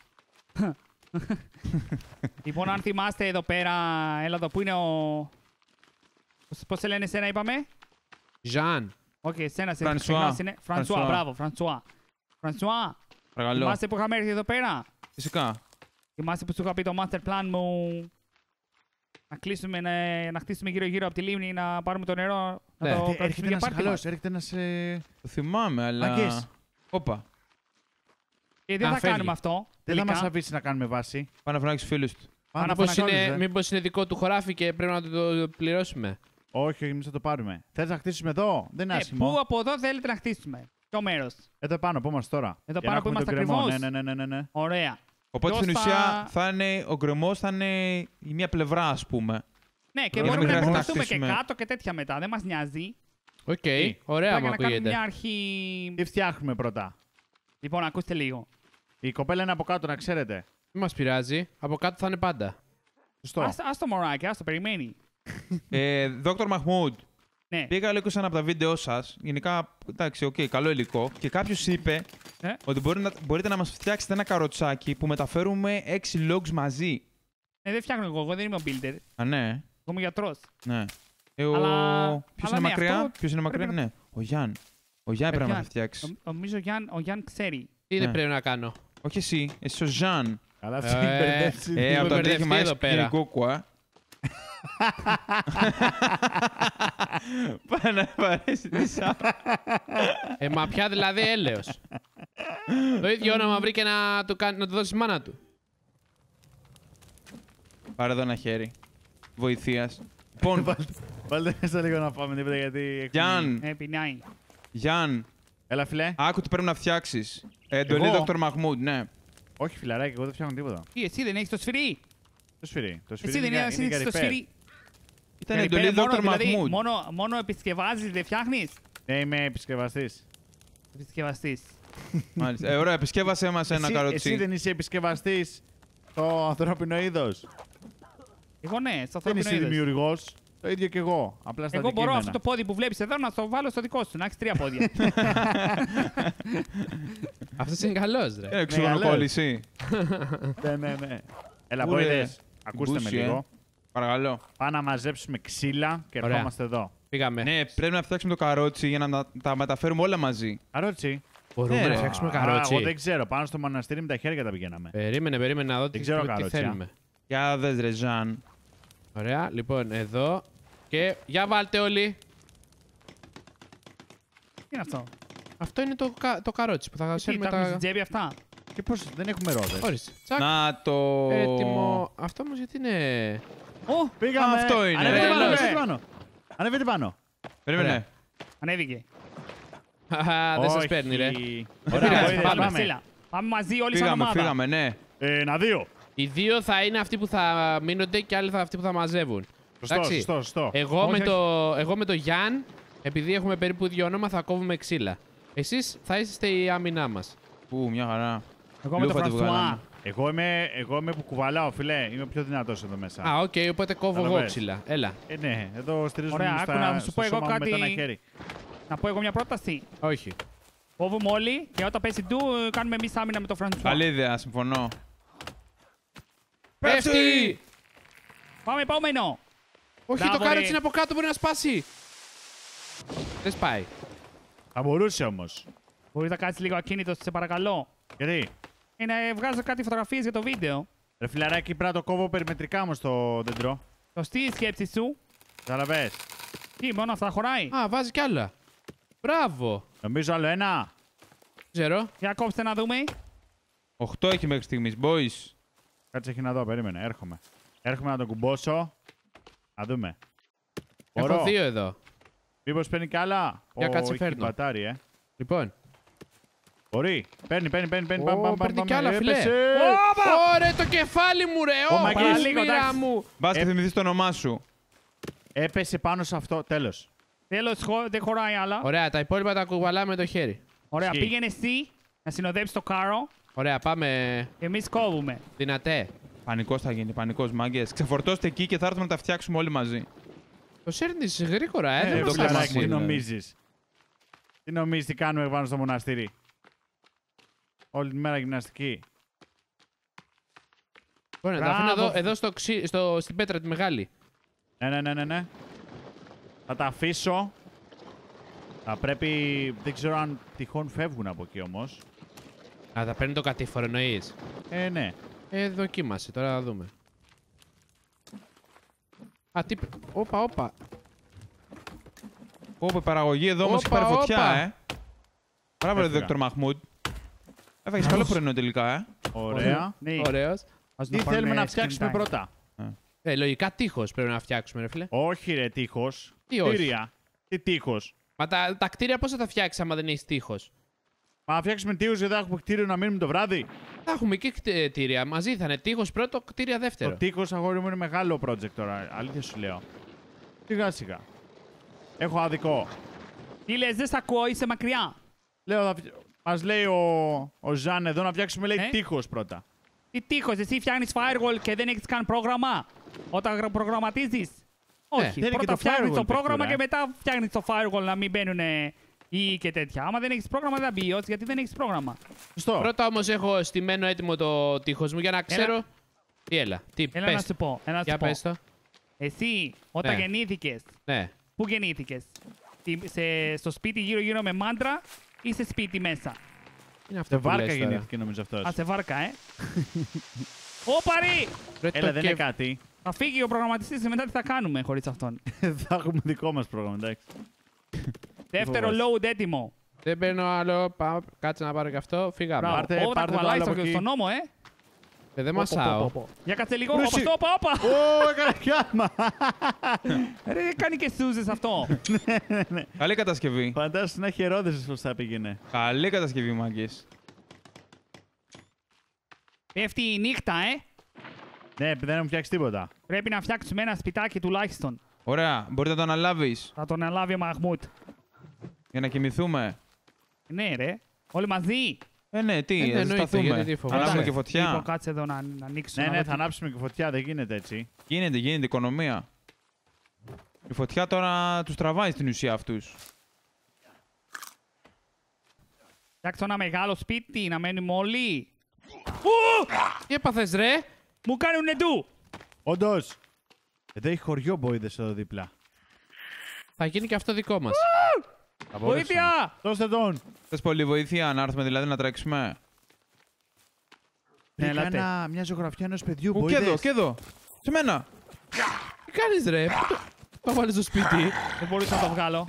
Λοιπόν, αν θυμάστε εδώ πέρα, έλα εδώ, πού είναι ο... Πώς σε λένε εσένα, είπαμε? Ζαν. Όχι, εσένα σε Φρανσουά. ξεχνάς, είναι. Φρανσουά, Φρανσουά. μπράβο, Φρανσουά. Φρανσουά, Παρακαλώ. θυμάστε που είχαμε έρθει εδώ πέρα? Φυσικά. Θυμάστε που σου είχα πει το master plan μου να κλείσουμε, να χτίσουμε γύρω-γύρω από τη λίμνη, να πάρουμε το νερό, Ναι. να το Έρχεται κρατήσουμε για ένας πάρτι μας. καλός, έρχεται ένας... Το θυμάμαι, αλλά... Μάγκες. Όπα. Δεν Α, θα φεύγει. κάνουμε αυτό. Δεν θα τελικά. μας αφήσει να κάνουμε βάση. Πάνε να φωνάξει φίλους του. Πάμε να να φωνάξει Μήπως είναι δικό του χωράφι και πρέπει να το πληρώσουμε. Όχι, εμείς θα το πάρουμε. Θες να χτίσουμε εδώ, δεν είναι Πού άσχημο. από εδώ θέλετε να χτίσουμε? Ποιο μέρος? Εδώ πάνω που είμαστε τώρα. Εδώ Για πάνω να που έχουμε είμαστε τον κρεμό. ακριβώς. Ναι. Ωραία. Οπότε στην Ποιος ουσία θα είναι, ο γκρεμός θα είναι η μία πλευρά, ας πούμε. Ναι, και Για να μπορούμε μην να χρειάζεται να χτίσουμε και χτίσουμε. κάτω και τέτοια μετά. Δεν μας νοιάζει. Οκ, Τι? ωραία Απλά μου για να κάνουμε ακούγεται. μια αρχή. Τι φτιάχνουμε πρώτα. Λοιπόν, ακούστε λίγο. Η κοπέλα είναι από κάτω, να ξέρετε. Μην μας πειράζει. Από κάτω θα είναι πάντα. Σωστό. Ας το μωράκι, ας το περιμένει. Dr. Mahmood, Ναι. πήγα λίγο σαν από τα βίντεο σας. Γενικά, εντάξει, οκ, καλό υλικό. Και κάποιος είπε ότι μπορείτε να μας φτιάξετε ένα καροτσάκι που μεταφέρουμε 6 logs μαζί. Δεν φτιάχνω εγώ δεν είμαι ο builder. Α, ναι. είμαι γιατρός. Ναι. Αλλά- Ποιος αλλά είναι ναι, μακριά, αυτό ποιος είναι μακριά, πρέπει ναι. Ο Γιάν. Ο Γιάν πρέπει να μας φτιάξει. Νομίζω ο Γιάν ξέρει. Τι δεν Ναι. πρέπει να κάνω. Όχι εσύ, εσύ ο Ζαν. Καλά, αυτή την μπερδεύση. Έχουμε Από το αντί έχει μπερδευτεί μάθει εδώ πέρα. κούκουα. Πάει να παρέσει τη σάπα. Μα πια δηλαδή έλεος. Το ίδιο όνομα βρήκε να του δώσει μάνα του. Πάρε εδώ ένα χέρι. Βοηθείας. Λοιπόν, Βάλτε μέσα λίγο να πάμε τίποτα γιατί. έχουμε- Γιάν, Πεινάει. Γιάν, Έλα, φιλέ. άκου τι πρέπει να φτιάξεις. Εντολή Εγώ? Dr. Mahmoud, ναι. Όχι, φιλαράκι, εγώ δεν φτιάχνω τίποτα. Τι, εσύ δεν έχεις το σφυρί. Το σφυρί. Το σφυρί Εσύ δεν είναι έχεις για το repair. σφυρί. Ήταν Για εντολή repair μόνο, Dr. δηλαδή, Mahmoud. μόνο επισκευάζεις, δεν φτιάχνεις. Ναι, είμαι επισκευαστή. Επισκευαστής. Μάλιστα. Ωραία, επισκεύασέ μας ένα Εσύ καροτσί. δεν είσαι επισκευαστή στο ανθρώπινο είδο. Εγώ ναι, στο Δεν ανθρώπινο είσαι είδος. δημιουργό. Το ίδιο κι εγώ. Απλά στα Εγώ μπορώ αντικείμενα. αυτό το πόδι που βλέπεις εδώ να το βάλω στο δικό σου, να έχεις 3 πόδια. Αυτός είναι καλός, ρε. Ξυγονοκόλληση. Ναι, ναι, ναι. Έλα, Ούρε, μπόιδες. Ακούστε με γκούσι, λίγο. Παρακαλώ. Πάμε να μαζέψουμε ξύλα και Ωραία. ερχόμαστε εδώ. Πήγαμε. Ναι, πρέπει να φτιάξουμε το καρότσι για να τα μεταφέρουμε όλα μαζί. Καρότσι. Μπορούμε Ναι, να ρε. φτιάξουμε Εγώ δεν καρότσι. ξέρω. Πάνω στο μοναστήρι με τα χέρια τα πηγαίναμε. Περίμενε να δω τι ξέρω τι καρότσια. θέλουμε. Για δες ρε Ζαν. Ωραία, λοιπόν, εδώ. Και για βάλτε όλοι. Τι είναι αυτό. Αυτό είναι το καρότσι που θα Τι, σέρνουμε τα έχεις στην τα... τσέπη αυτά. Και πώς δεν έχουμε ρόδες. Ορίστε. Τσακ. Να το... Έτοιμο. Αυτό όμως γιατί είναι... Ω, Πήγαμε. Αυτό είναι, Ανέβετε ρε. πάνω, Έλεος. ανέβετε πάνω. Ανέβετε πάνω. Περίμενε. Ωραία. ανέβηκε. Χαχα, δεν σας παίρνει, ρε. Ωραία, πειράζει, μπόιδες, πάμε. πάμε. Ξύλα. Πάμε μαζί όλοι σαν ομάδα. Φύγαμε, ναι. Ένα, δύο. Οι δύο θα είναι αυτοί που θα μείνονται και άλλοι θα αυτοί που θα μαζεύουν. Σωστό, Εντάξει. σωστό, σωστό. Όχι, Εγώ με το Γιάν, επειδή έχουμε περίπου ίδιο όνομα, θα κόβουμε ξύλα. Εσείς θα είστε η άμυνά μας. Πού, μια χαρά. Εγώ με το Λούφα τη Φρανσουά. βγάλαμε. Εγώ είμαι που κουβαλάω, φιλέ. Είμαι πιο δυνατός εδώ μέσα. Α, οκ, οπότε κόβω εγώ Καταλαβαίνεις. ξύλα. Έλα. Ναι, εδώ στηρίζουμε Ωραία, άκου να σου στο πω εγώ σώμα μου με το κάτι. ένα χέρι. Να πω εγώ μια πρόταση. Όχι. Κόβουμε όλοι και όταν πέσει ντου, κάνουμε εμείς άμυνα με το Φρανσουά. Καλή ιδέα, συμφωνώ. Πέφτει! Πάμε επόμενο. Όχι, Μπράβο, το κάροτσι ρε. είναι από κάτω, μπορεί να σπάσει. Δεν σπάει. Θα μπορούσε όμως. Μπορείς να κάτσεις λίγο ακίνητος, σε παρακαλώ. Γιατί, Να βγάζω κάτι φωτογραφίες για το βίντεο. ρε φιλαράκι, πρέπει να το κόβω περιμετρικά όμως το δέντρο. Σωστή η σκέψη σου. Καταλαβες. Τι, μόνο αυτά χωράει. Α, βάζει κι άλλα. Μπράβο. Νομίζω άλλο ένα. Ξέρω. Για κόψτε να δούμε. 8 έχει μέχρι στιγμής, boys. Κάτσε εκεί να δω, περίμενε, έρχομαι. Έρχομαι να τον κουμπώσω. Να δούμε. Έχω Μπορώ. 2 εδώ. Μήπως παίρνει κι άλλα. Για κάτσε, έχει φέρνω. μπατάρι, Λοιπόν. Μπορεί. Παίρνει. Ω, παίρνει κι άλλα, φιλέ. Έπεσε. Ωραία, το κεφάλι μου, ρε! Ω, Ω, μαγκές. παραλίγο, Λίγο, εντάξει. μου. Μπας και θυμηθείς το όνομά σου. Έπεσε πάνω σε αυτό. Τέλος. Τέλος, δεν χωράει άλλα. Ωραία, τα υπόλοιπα τα κουβαλάμε με το χέρι. Ωραία, Ισχύει. πήγαινε εσύ να συνοδέψεις το κάρο Ωραία, πάμε. και εμείς κόβουμε. Δυνατέ. Πανικός θα γίνει, πανικός, μάγκες. Ξεφορτώστε εκεί και θα έρθουμε να τα φτιάξουμε όλοι μαζί. Το σέρνεις γρήγορα, δεν το το φιλαράκι, φιλαράκι, ξέρεις. τι δηλαδή. νομίζεις. Τι νομίζεις τι κάνουμε πάνω στο μοναστήρι. Όλη τη μέρα γυμναστική. Ωραία, τα αφήνω Μπράβο. εδώ στην πέτρα τη μεγάλη. Ναι. Θα τα αφήσω. Θα πρέπει... Δεν ξέρω αν τυχόν φεύγουν από εκεί όμως. Α, θα παίρνει το κατήφορο, εννοείς. Ναι. Δοκίμασε, τώρα θα δούμε. Α, τι... Όπα. Πω, η παραγωγή εδώ όμως έχει Όπα, πάρει φωτιά, όπα. Μπράβο, ρε Έφυγα. Dr. Mahmoud. Έφαγες καλό πρωινό τελικά, Ωραία. Ναι. Ωραίος. Ας Τι να πάρουμε θέλουμε να screen φτιάξουμε time. πρώτα. Λογικά τείχος πρέπει να φτιάξουμε, ρε φίλε. Όχι ρε τείχος. Τι όχι? Κτίρια. Τι τείχος. Μα τα κτίρια πώς θα τα φτιάξεις άμα δεν έχεις τείχος. Μα να φτιάξουμε τείχους γιατί θα έχουμε κτίριο να μείνουμε το βράδυ. Θα έχουμε και κτίρια. Μαζί θα είναι τείχος πρώτο, κτίρια δεύτερο. Το τείχος αγόρι μου είναι μεγάλο project τώρα. Αλήθεια σου λέω. Σιγά. Έχω άδικο. Τι λες, δεν σ' ακούω, είσαι μακριά. Λέω, μας λέει ο Ζαν εδώ να φτιάξουμε λέει τείχος πρώτα. Τι τείχος, εσύ φτιάχνεις firewall και δεν έχεις καν πρόγραμμα όταν προγραμματίζεις. Όχι, δεν είναι και πρώτα το φτιάχνεις firewall το πρόγραμμα παιχτούρα, και μετά φτιάχνεις το firewall να μην μπαίνουν ή και τέτοια. Άμα δεν έχεις πρόγραμμα δεν θα μπει γιατί δεν έχεις πρόγραμμα. Σωστό. Πρώτα όμως έχω στημένο έτοιμο το τείχος μου για να ξέρω. Τι έλα, τι Έλα πες να το. σου πω. Για πες το. Εσύ, όταν Ναι. γεννήθηκες, Ναι. πού γεννήθηκες? Στο σπίτι γύρω-γύρω με μάντρα ή σε σπίτι μέσα? Είναι αυτό Σε που βάρκα λες τώρα. γεννήθηκε νομίζω αυτός. Α, σε βάρκα, Ωπαρή! Ρε, Έλα, το δεν είναι κεφ- κάτι. Θα φύγει ο προγραμματιστής και μετά τι θα κάνουμε χωρίς αυτόν. Θα έχουμε δικό μας πρόγραμμα, εντάξει. Δεύτερο φοβάσαι. load έτοιμο. Δεν παίρνω άλλο. Κάτσε να πάρω και αυτό. Φύγαμε. Μπράβο. Πάρτε- Ω, τα πάρτε το κουβαλάει άλλο από εκεί. στον νόμο, Δεν μασάω. Για κάτσε λίγο. Ρε, Όπα, εσύ. όπα, όπα. Ω, έκανε πιάμα. Ρε, κάνει και σούζες αυτό. Καλή κατασκευή. Φαντάσου να έχει ερώτηση πώς θα πήγαινε. Καλή κατασκευή, μάγκες. Πέφτει η νύχτα, Ναι, δεν έχουμε φτιάξει τίποτα. Πρέπει να φτιάξουμε ένα σπιτάκι τουλάχιστον. Ωραία, μπορείτε να το αναλάβεις Θα τον αναλάβει ο Μαχμούτ. για να κοιμηθούμε. Ναι, ρε. Όλοι μαζί. Ναι, τι, Ναι, θα εννοείται, σταθούμε. γιατί τι φοβάσαι. Ανάβουμε και Λοιπόν, φωτιά. κάτσε εδώ να ανοίξουμε. Ναι, να ναι, δω θα τι- ανάψουμε και φωτιά, δεν γίνεται έτσι. Γίνεται οικονομία. Η φωτιά τώρα τους τραβάει στην ουσία αυτούς. Φτιάξω ένα μεγάλο σπίτι να μένουμε όλοι. Τι έπαθες, ρε. Μου κάνουν ντου. Όντως. Εδώ έχει χωριό μποίδες εδώ δίπλα. Θα γίνει και αυτό δικό μας. Θα μπορέσουμε. Βοήθεια! Δώστε τον. Θες πολύ βοήθεια να έρθουμε δηλαδή να τρέξουμε. Βρήκα ελάτε. μια ζωγραφιά ενός παιδιού Ου, και εδώ, μποίδες. και εδώ. Σε μένα. Τι κάνεις, ρε. Πού το βάλεις στο σπίτι. Δεν μπορούσα να το βγάλω.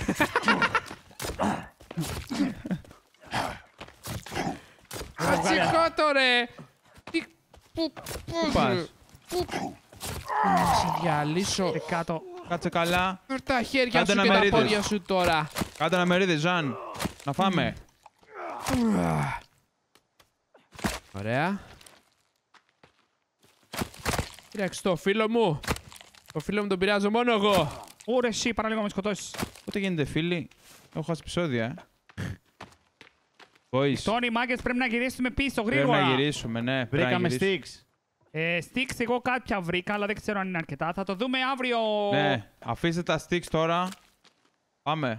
Ατσικό το, ρε. Τι... Πού πας? Να σε διαλύσω. Και κάτω. Κάτσε καλά. Με τα χέρια Κάντε σου ένα και τα μερίδες. πόδια σου τώρα. Κάντε ένα μερίδε, Ζαν. Να φάμε. Ωραία. Κοίταξε το φίλο μου. Το φίλο μου τον πειράζω μόνο εγώ. Ωρε, εσύ, παραλίγο να με σκοτώσεις. Πότε γίνεται, φίλοι. Έχω χάσει επεισόδια, Boys. Τόνι, μάγκες, πρέπει να γυρίσουμε πίσω Πρέπει γρήγορα. να γυρίσουμε, ναι. πρέπει να Βρήκαμε γυρίσουμε. sticks. Sticks εγώ κάποια βρήκα, αλλά δεν ξέρω αν είναι αρκετά. Θα το δούμε αύριο. Ναι, αφήστε τα sticks τώρα. Πάμε.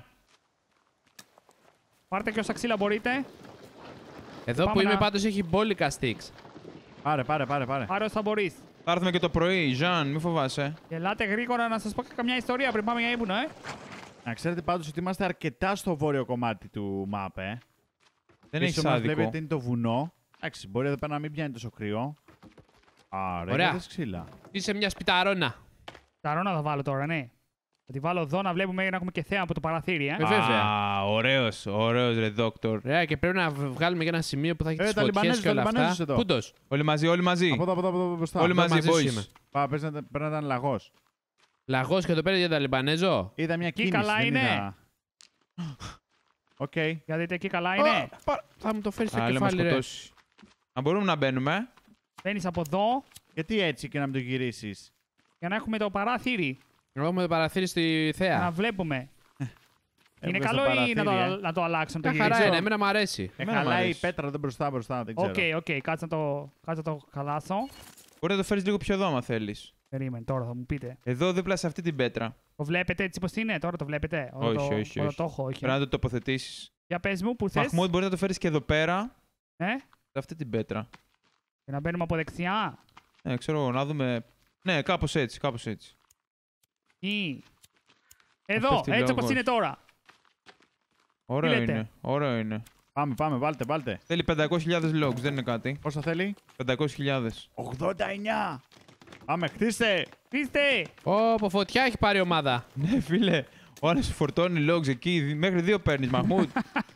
Πάρτε και όσα ξύλα μπορείτε. Εδώ Πάμε που είμαι να- πάντως έχει μπόλικα sticks. Πάρε. Πάρε όσα μπορείς. Θα έρθουμε και το πρωί, Ζαν, μη φοβάσαι. Και ελάτε γρήγορα να σας πω και καμιά ιστορία πριν πάμε για ύπνο, Να ξέρετε πάντως ότι είμαστε αρκετά στο βόρειο κομμάτι του map, Δεν Πίσω έχει μας άδικο. βλέπετε είναι το βουνό. Εντάξει, μπορεί εδώ πέρα να μην πιάνει τόσο κρύο. Άρα, Ωραία. είδες ξύλα. Είσαι μια σπιταρώνα. Τα ρόνα θα βάλω τώρα, ναι. Θα τη βάλω εδώ να βλέπουμε να έχουμε και θέα από το παραθύρι, Βέβαια. Α, ωραίος, ωραίος ρε δόκτωρ. Ωραία, και πρέπει να βγάλουμε και ένα σημείο που θα έχει τις τα φωτιές Λιμπανέζους, και τα όλα Λιμπανέζους αυτά. εδώ. Πούντος. Όλοι μαζί, όλοι μαζί. Από εδώ μπροστά. Όλοι μαζί, μαζί σου boys. είμαι. Πρέπει να ήταν λαγός. Λαγός και εδώ πέρα για τα Λιμπανέζο. Είδα μια Εκεί κίνηση. καλά δεν είναι. είδα. Οκ. Για δείτε εκεί καλά είναι. Θα μου το φέρει στο Άλλο μας κεφάλι, ρε. σκοτώσει. Να μπορούμε να μπαίνουμε. Μπαίνεις από εδώ Γιατί έτσι και να μην το γυρίσεις. για να έχουμε το παράθυρι. Εγώ με το παραθύρι στη Να θέα. βλέπουμε. Είναι Έβγαλε στο καλό ή παραθύρι, να το αλλάξω, να το Μια χαρά γυρίσω. είναι, εμένα μου αρέσει. Εμένα μου Χαλάει η αρέσει. πέτρα εδώ μπροστά, δεν ξέρω. Οκ, κάτσε να το χαλάσω. Μπορεί να το φέρεις λίγο πιο εδώ, άμα θέλεις. Περίμενε, τώρα θα μου πείτε. Εδώ δίπλα σε αυτή την πέτρα. Το βλέπετε έτσι πως είναι, τώρα το βλέπετε. Όταν Όχι, το- όχι, όταν όχι. το έχω, όχι. Πρέπει να το τοποθετήσεις. Για πες μου, που θες. Μαχμούτ, μπορεί να το φέρεις και εδώ πέρα, Σε σε αυτή την πέτρα. να μπαίνουμε από δεξιά. Ναι, ξέρω εγώ, να δούμε. Ναι, κάπως έτσι, κάπως έτσι. Ή... Εδώ, Πέφτει έτσι όπως λόγος. είναι τώρα. Ωραίο λέτε? είναι, ωραίο είναι. Πάμε, βάλτε. Θέλει 500.000 logs, δεν είναι κάτι. Πόσα θέλει? 500.000. 89! Πάμε, χτίστε! Είστε! Πω, φωτιά έχει πάρει η ομάδα. Ναι, φίλε, ο άλλος σου φορτώνει logs εκεί, μέχρι 2 παίρνεις, Μαχμούτ.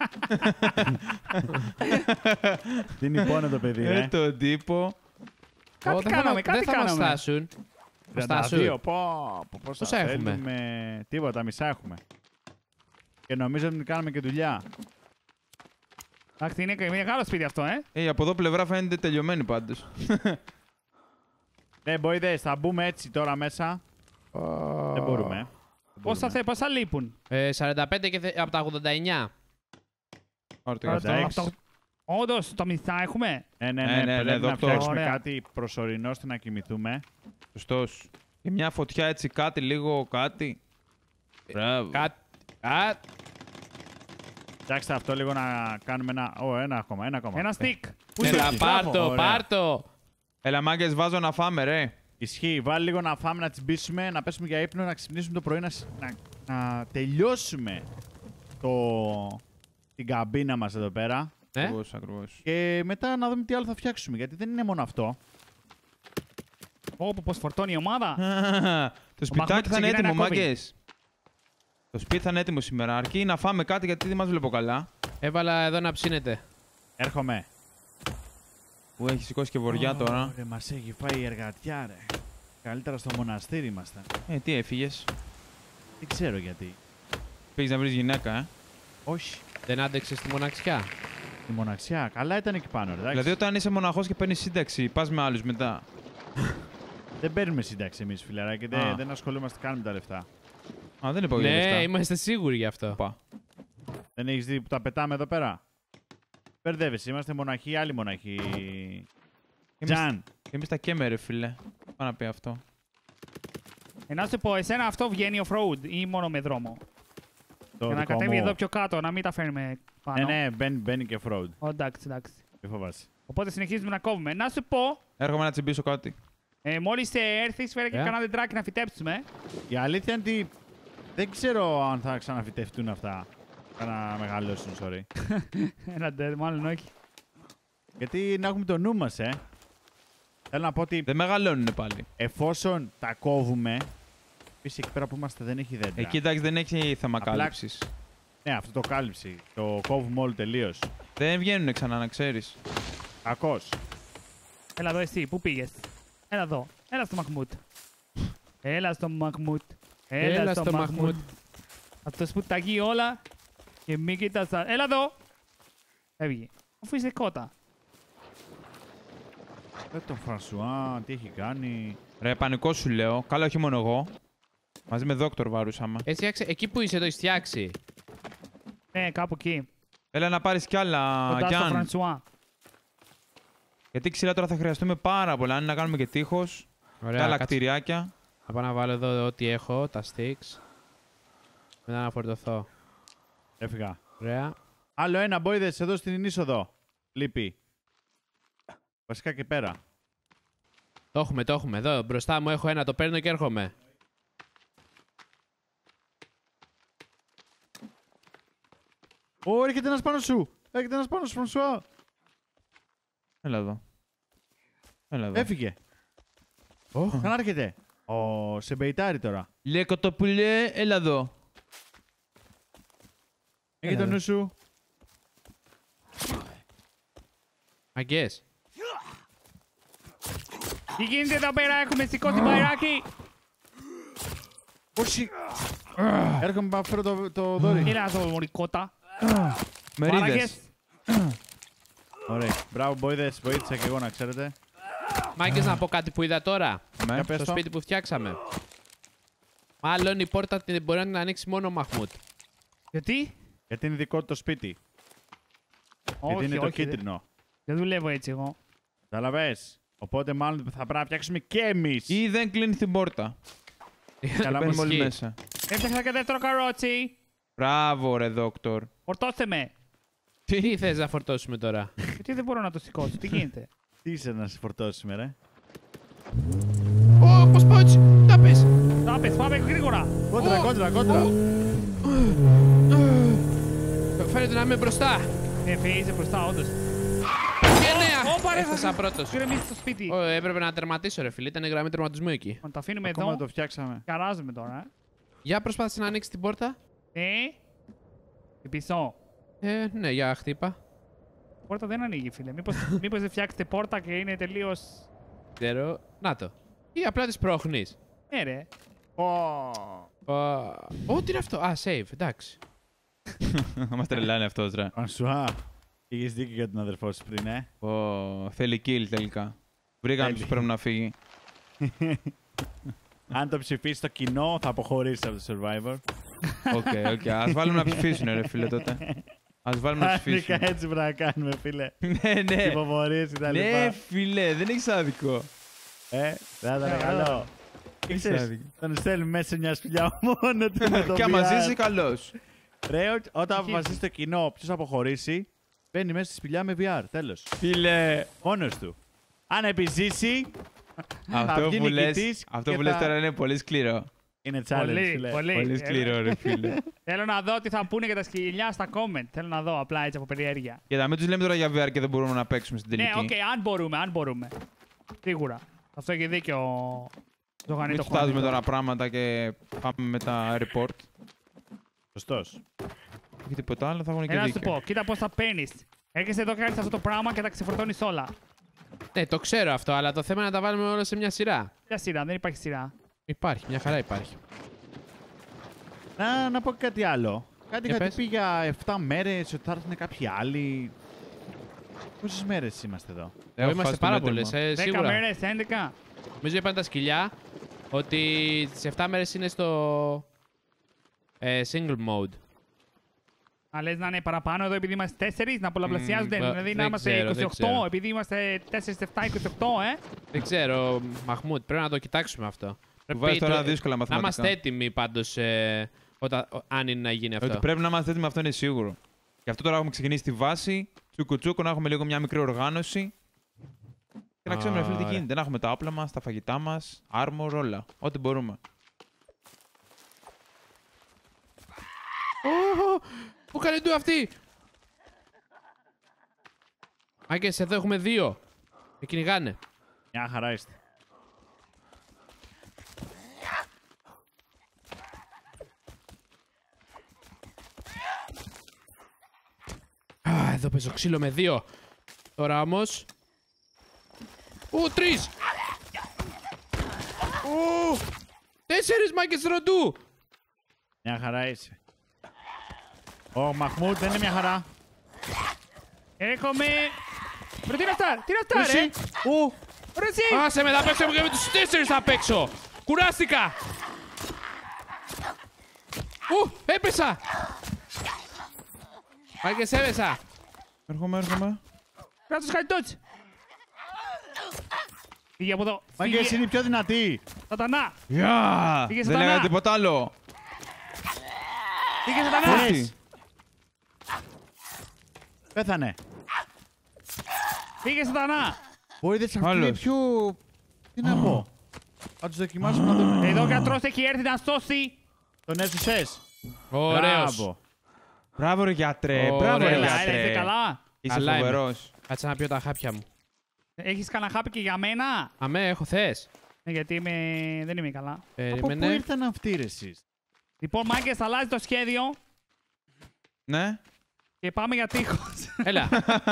Τι είναι υπόνα το παιδί, τον τύπο. Κάτι Δεν κάναμε, κάτι δεν θα μας κάναμε. φτάσουν. Θα 32, φτάσουν. πόσα Πόσα έχουμε? θέλουμε. Τίποτα, μισά έχουμε. Και νομίζω ότι κάνουμε και δουλειά. Εντάξει, είναι μεγάλο σπίτι αυτό, Από εδώ πλευρά φαίνεται τελειωμένη πάντως. Ναι, μποίδες, θα μπούμε έτσι τώρα μέσα. Δεν μπορούμε. Πόσα λείπουν. 45 και από τα 89. Πάρε το Ωραία. κάτω. 46. Όντως, το μισά έχουμε. Ναι, ναι, πρέπει να δόκτωρ. φτιάξουμε Ωραία. κάτι προσωρινό ώστε να κοιμηθούμε. Σωστός. Και μια φωτιά έτσι, κάτι λίγο, κάτι. Μπράβο. Κοιτάξτε αυτό λίγο να κάνουμε ένα ακόμα. Ένα stick. Πού είναι Έλα, εκεί? Μπράβο, πάρτο, ωραία. πάρτο. Έλα, μάγκες, βάζω να φάμε, ρε. Ισχύει. Βάλει λίγο να φάμε, να τσιμπήσουμε, να πέσουμε για ύπνο, να ξυπνήσουμε το πρωί, να τελειώσουμε την καμπίνα μας εδώ πέρα. Ακριβώς. Και μετά να δούμε τι άλλο θα φτιάξουμε. Γιατί δεν είναι μόνο αυτό. Πώς φορτώνει η ομάδα. Το σπιτάκι Μαχμούτ θα είναι ξεκινάει έτοιμο, να κόβει. μάγκες. Το σπίτι θα είναι έτοιμο σήμερα. Αρκεί να φάμε κάτι γιατί δεν μας βλέπω καλά. Έβαλα εδώ να ψήνετε. Έρχομαι. Που έχει σηκώσει και βοριά τώρα. Ρε, μας έχει φάει η εργατιά, ρε. Καλύτερα στο μοναστήρι ήμασταν. Τι έφυγες. Δεν ξέρω γιατί. Πήγες να βρεις γυναίκα, Όχι. Δεν άντεξες τη μοναξιά. Η μοναξιά. Καλά ήταν εκεί πάνω, ρε. Εντάξει. Δηλαδή, όταν είσαι μοναχός και παίρνεις σύνταξη, πας με άλλους μετά. Δεν παίρνουμε σύνταξη εμείς, φιλαράκι. Δεν ασχολούμαστε καν με τα λεφτά. Α, δεν είπα για λεφτά. Ναι, είμαστε σίγουροι γι' αυτό. Οπα. Δεν έχεις δει που τα πετάμε εδώ πέρα. Μπερδεύεσαι. Είμαστε μοναχοί, άλλοι μοναχοί. Τζαν. Εμείς τα καίμε, ρε φίλε. Πάω να πει αυτό. Να σου πω, εσένα αυτό βγαίνει off-road ή μόνο με δρόμο. Για να κατέβει εδώ πιο κάτω, να μην τα φέρνουμε πάνω. Ναι, μπαίνει και off-road. Εντάξει, εντάξει. Δεν φοβάσαι. Οπότε συνεχίζουμε να κόβουμε. Να σου πω, Έρχομαι να τσιμπήσω κάτι. μόλις έρθεις, φέρε και κανένα δεντράκι να φυτέψουμε. Η αλήθεια είναι ότι δεν ξέρω αν θα ξαναφυτευτούν αυτά. Να μεγαλώσουν, sorry. Μάλλον όχι. Γιατί να έχουμε το νου μας, Θέλω να πω ότι Δεν μεγαλώνουνε πάλι. εφόσον τα κόβουμε. Επίσης εκεί πέρα που είμαστε δεν έχει δέντρα. Εκεί εντάξει δεν έχει θέμα Απλά- κάλυψης. Ναι, αυτό το κάλυψη. Το κόβουμε όλο τελείως. Δεν βγαίνουνε ξανά, να ξέρεις. Κακός. Έλα εδώ εσύ, πού πήγες. Έλα εδώ. Έλα στο Μαχμούτ. Έλα στο Μαχμούτ. Έλα στο Μαχμούτ. Αυτός που τα αγεί όλα και μην κοιτάς. Έλα εδώ. Έβγε. Αφού είσαι κότα. Τον Φρανσουά, τι έχει κάνει. Ρε, πανικό σου λέω. Καλά, όχι μόνο εγώ. Μαζί με δόκτωρ βαρούσαμε. Εκεί που είσαι, το έχεις φτιάξει. Ναι, κάπου εκεί. Έλα να πάρεις κι άλλα, Κοντά στο Γιάν. Φρανσουά. Γιατί ξύλα τώρα θα χρειαστούμε πάρα πολλά. Αν είναι να κάνουμε και τείχος, και άλλα κάτσε. κτηριάκια. Θα πάω να βάλω εδώ ό,τι έχω, τα sticks. Μετά να φορτωθώ. Έφυγα. Ωραία. Άλλο ένα μπόιδες εδώ στην είσοδο. Λείπει. Βασικά και πέρα. Το έχουμε. Εδώ μπροστά μου έχω ένα, το παίρνω και έρχομαι. Ω, έρχεται ένας πάνω σου. Έρχεται ένας πάνω σου, Φρανσουά. Έλα εδώ. Έλα εδώ. Έφυγε. Ξανάρχεται. Σε μπεϊτάρει τώρα. Λέει κοτοπουλέ, έλα εδώ. Έχει το νου σου. Αγκές. Τι γίνεται εδώ πέρα, έχουμε σηκώσει μπαϊράκι. Όχι. Έρχομαι να φέρω το δόρυ. Έλα εδώ, μωρή κότα. Μερίδες. Μάρακες. Ωραία. Μπράβο, μπόιδες. Βοήθησα και εγώ να ξέρετε. Μάγκες, να πω κάτι που είδα τώρα. Ναι. Για πες Στο το. σπίτι που φτιάξαμε. Μάλλον η πόρτα την μπορεί να την ανοίξει μόνο ο Μαχμούτ. Γιατί? Γιατί είναι δικό του το σπίτι. Γιατί Όχι, είναι το όχι. κίτρινο. Δεν δουλεύω έτσι εγώ. Καταλαβες. Οπότε μάλλον θα πρέπει να φτιάξουμε και εμείς. Ή δεν κλείνει την πόρτα. Καλά, Μπαίνουμε μου όλοι ισχύει. μέσα. Έφτιαξα και δεύτερο καρότσι. Μπράβο, ρε δόκτωρ. Φορτώστε με. Τι θες να φορτώσουμε τώρα. Γιατί δεν μπορώ να το σηκώσω, τι γίνεται. Τι είσαι να σε φορτώσουμε, ρε. Ω, πώς πάω έτσι. Τα πες. Τα πες, πάμε γρήγορα. Κόντρα. Φαίνεται να είμαι μπροστά. Είσαι μπροστά, όντως. Γενναία. Ω, παρέ, Έφτασα πρώτος. Γκρεμίσει στο σπίτι. Έπρεπε να τερματίσω, ρε φίλε. Ήταν γραμμή τερματισμού εκεί. Να το αφήνουμε Ακόμα εδώ. το φτιάξαμε. Καράζουμε τώρα. Για προσπάθησε να ανοίξει την πόρτα. Πίσω. Ναι, για χτύπα. Η πόρτα δεν ανοίγει, φίλε. Μήπως δεν φτιάξετε πόρτα και είναι τελείως. Ξέρω. Να το. Ή απλά τη πρόχνεις. Ναι, ρε. Ω, τι είναι αυτό. Α, save, εντάξει. Μας τρελάνε αυτός, ρε. Φρανσουά. Είχες δίκιο για τον αδερφό σου πριν, Θέλει kill τελικά. Βρήκαμε Θέλει. ποιος πρέπει να φύγει. Αν το ψηφίσει το κοινό, θα αποχωρήσει από το Survivor. Οκ. Ας βάλουμε να ψηφίσουν, ρε φίλε, τότε. Ας βάλουμε να ψηφίσουν. Άδικα έτσι πρέπει να κάνουμε, φίλε. Ναι. Υπομορίες και τα Ναι, λοιπά. φίλε, δεν έχεις άδικο. Θα ήταν καλό. Ξέρεις, άδικο. τον στέλνει μέσα σε μια σπηλιά μόνο του με το Και άμα VR. ζήσει, καλός. Ρε, όταν αποφασίσει το κοινό ποιος αποχωρήσει, μπαίνει μέσα στη σπηλιά με VR. Τέλος. Φίλε. Μόνος του. Αν επιζήσει, Αυτό βγει που λες, νικητής αυτό και που λες θα- τώρα είναι πολύ σκληρό. Είναι challenge, Πολύ, φίλε. πολύ. Πολύ σκληρό, ρε φίλε. Θέλω να δω τι θα πούνε για τα σκυλιά στα comment. Θέλω να δω απλά έτσι από περιέργεια. Και να μην τους λέμε τώρα για VR και δεν μπορούμε να παίξουμε στην Ναι, τελική. οκ, αν μπορούμε. Σίγουρα. Αυτό έχει δίκιο ο Μην Ζωγανίτο τους φτάζουμε τώρα πράγματα και πάμε με τα report. Σωστός. Όχι τίποτα άλλο, θα έχουν και Να σου δίκιο. πω, κοίτα πώς θα παίρνει. Έρχεσαι εδώ, κάνεις αυτό το πράγμα και τα ξεφορτώνεις όλα. Ναι, το ξέρω αυτό, αλλά το θέμα είναι να τα βάλουμε όλα σε μια σειρά. Ποια σειρά, δεν υπάρχει σειρά. Υπάρχει, μια χαρά υπάρχει. Να πω και κάτι άλλο. Κάτι Για είχατε πες. πει για 7 μέρες, ότι θα έρθουν κάποιοι άλλοι. Πόσες μέρες είμαστε εδώ? Έχω Είμαστε χάσει το πάρα μέτρημα. πολλές, 10 σίγουρα. μέρες, 11. Νομίζω είπαν τα σκυλιά ότι τις 7 μέρες είναι στο single mode. Να λες να είναι παραπάνω εδώ επειδή είμαστε 4, να πολλαπλασιάζονται. Δηλαδή να δεν είμαστε ξέρω, 28, δεν ξέρω. επειδή είμαστε 4, 7, 28, Δεν ξέρω, Μαχμούτ, πρέπει να το κοιτάξουμε αυτό. βάζεις τώρα δύσκολα να μαθηματικά. είμαστε έτοιμοι πάντως αν είναι να γίνει αυτό. Ότι πρέπει να είμαστε έτοιμοι, αυτό είναι σίγουρο. Γι' αυτό τώρα έχουμε ξεκινήσει τη βάση. Τσουκουτσούκου, να έχουμε λίγο μια μικρή οργάνωση. Και να ξέρουμε, φίλε, τι Ωραία. γίνεται. Να έχουμε τα όπλα μας, τα φαγητά μας, armor, όλα. Ό,τι μπορούμε. Πού κάνει του αυτή! Μάγκες, εδώ έχουμε 2. Με κυνηγάνε. Μια χαρά είστε. Α, εδώ παίζω ξύλο με 2. Τώρα όμως... 3! 4 μάγκες ροντού! Μια χαρά είσαι. Ο Μαχμούτ δεν είναι μια χαρά. Έχουμε. Ρε, τι είναι αυτά, τι είναι αυτά, ρε! Εσύ. Ου. Ρε, εσύ! Άσε με, θα παίξω και με τους 4 θα παίξω! Κουράστηκα! Έπεσα! Μάγκες, έπεσα! Έρχομαι. Κράτος χαϊτότσι! Φύγε από εδώ! Μάγκες Φύγε! είναι οι πιο δυνατοί. Σατανά! Γεια! Πήγε Δεν σατανά. λέγανε τίποτα άλλο. Φύγε σατανά! Θες. Πέθανε. Φύγε σατανά! Μπορείτε σε αυτή είναι Άλλος. πιο... Τι να πω. Θα τους δοκιμάσουμε να δούμε. Εδώ ο γιατρός έχει έρθει να σώσει! Τον έσουσες. Ωραίος! Μπράβο. Μπράβο, ρε γιατρέ. Ωραία. Μπράβο, ρε Έλα, γιατρέ. είστε καλά! Είσαι Καλά είμαι. φοβερός. Κάτσε να πιω τα χάπια μου. Έχεις κανένα χάπι και για μένα? Αμέ, έχω θες. Γιατί δεν είμαι καλά. Από πού Περίμενε. ήρθαν αυτοί ρε εσείς? Λοιπόν, Μάγκες, αλλάζει το σχέδιο Ναι. και πάμε για τείχος. Έλα.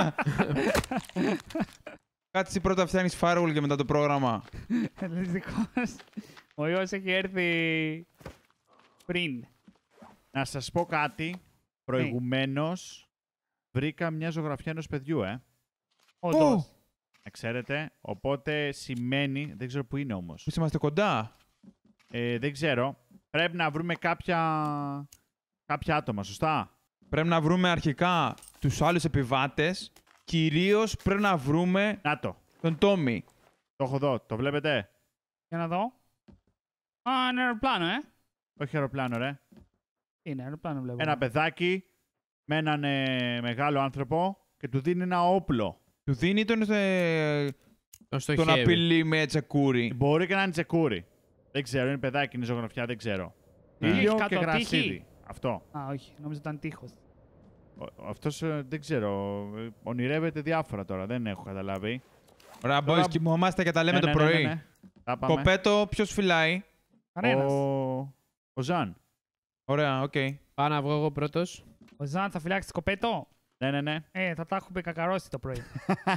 Κάτσε πρώτα φτιάχνεις firewall και μετά το πρόγραμμα. Δυστυχώς, ο ιός έχει έρθει πριν. Να σας πω κάτι. Προηγουμένως βρήκα μια ζωγραφιά ενός παιδιού, Όντως. Να ξέρετε. Οπότε σημαίνει... Δεν ξέρω πού είναι όμως. Εμείς είμαστε κοντά. Δεν ξέρω. Πρέπει να βρούμε κάποια άτομα, σωστά. Πρέπει να βρούμε αρχικά τους άλλους επιβάτες. Κυρίως πρέπει να βρούμε Να το. τον Τόμι. Το έχω εδώ. Το βλέπετε? Για να δω. Α, είναι αεροπλάνο, Όχι αεροπλάνο, ρε. Είναι αεροπλάνο, βλέπω. Ένα παιδάκι με έναν μεγάλο άνθρωπο και του δίνει ένα όπλο. Του δίνει Στο τον χέρι. απειλή με τσεκούρι. Μπορεί και να είναι τσεκούρι. Δεν ξέρω, είναι παιδάκι, είναι ζωγραφιά, δεν ξέρω. Ναι. Ήλιο Έχει και κάτω γρασίδι. τείχη? Αυτό. Α, όχι. Νόμιζα ήταν τείχος. Αυτός δεν ξέρω. Ονειρεύεται διάφορα τώρα, δεν έχω καταλάβει. Ωραία, Τώρα- boys, κοιμόμαστε και τα λέμε το πρωί. Ναι. Τα πάμε. Κοπέτο, ποιος φυλάει. Κανένας. Ο Ζαν. Ωραία, οκ. Πάω να βγω εγώ πρώτος. Ο Ζαν θα φυλάξει σκοπέτο. Ναι. Θα τα έχουμε κακαρώσει το πρωί.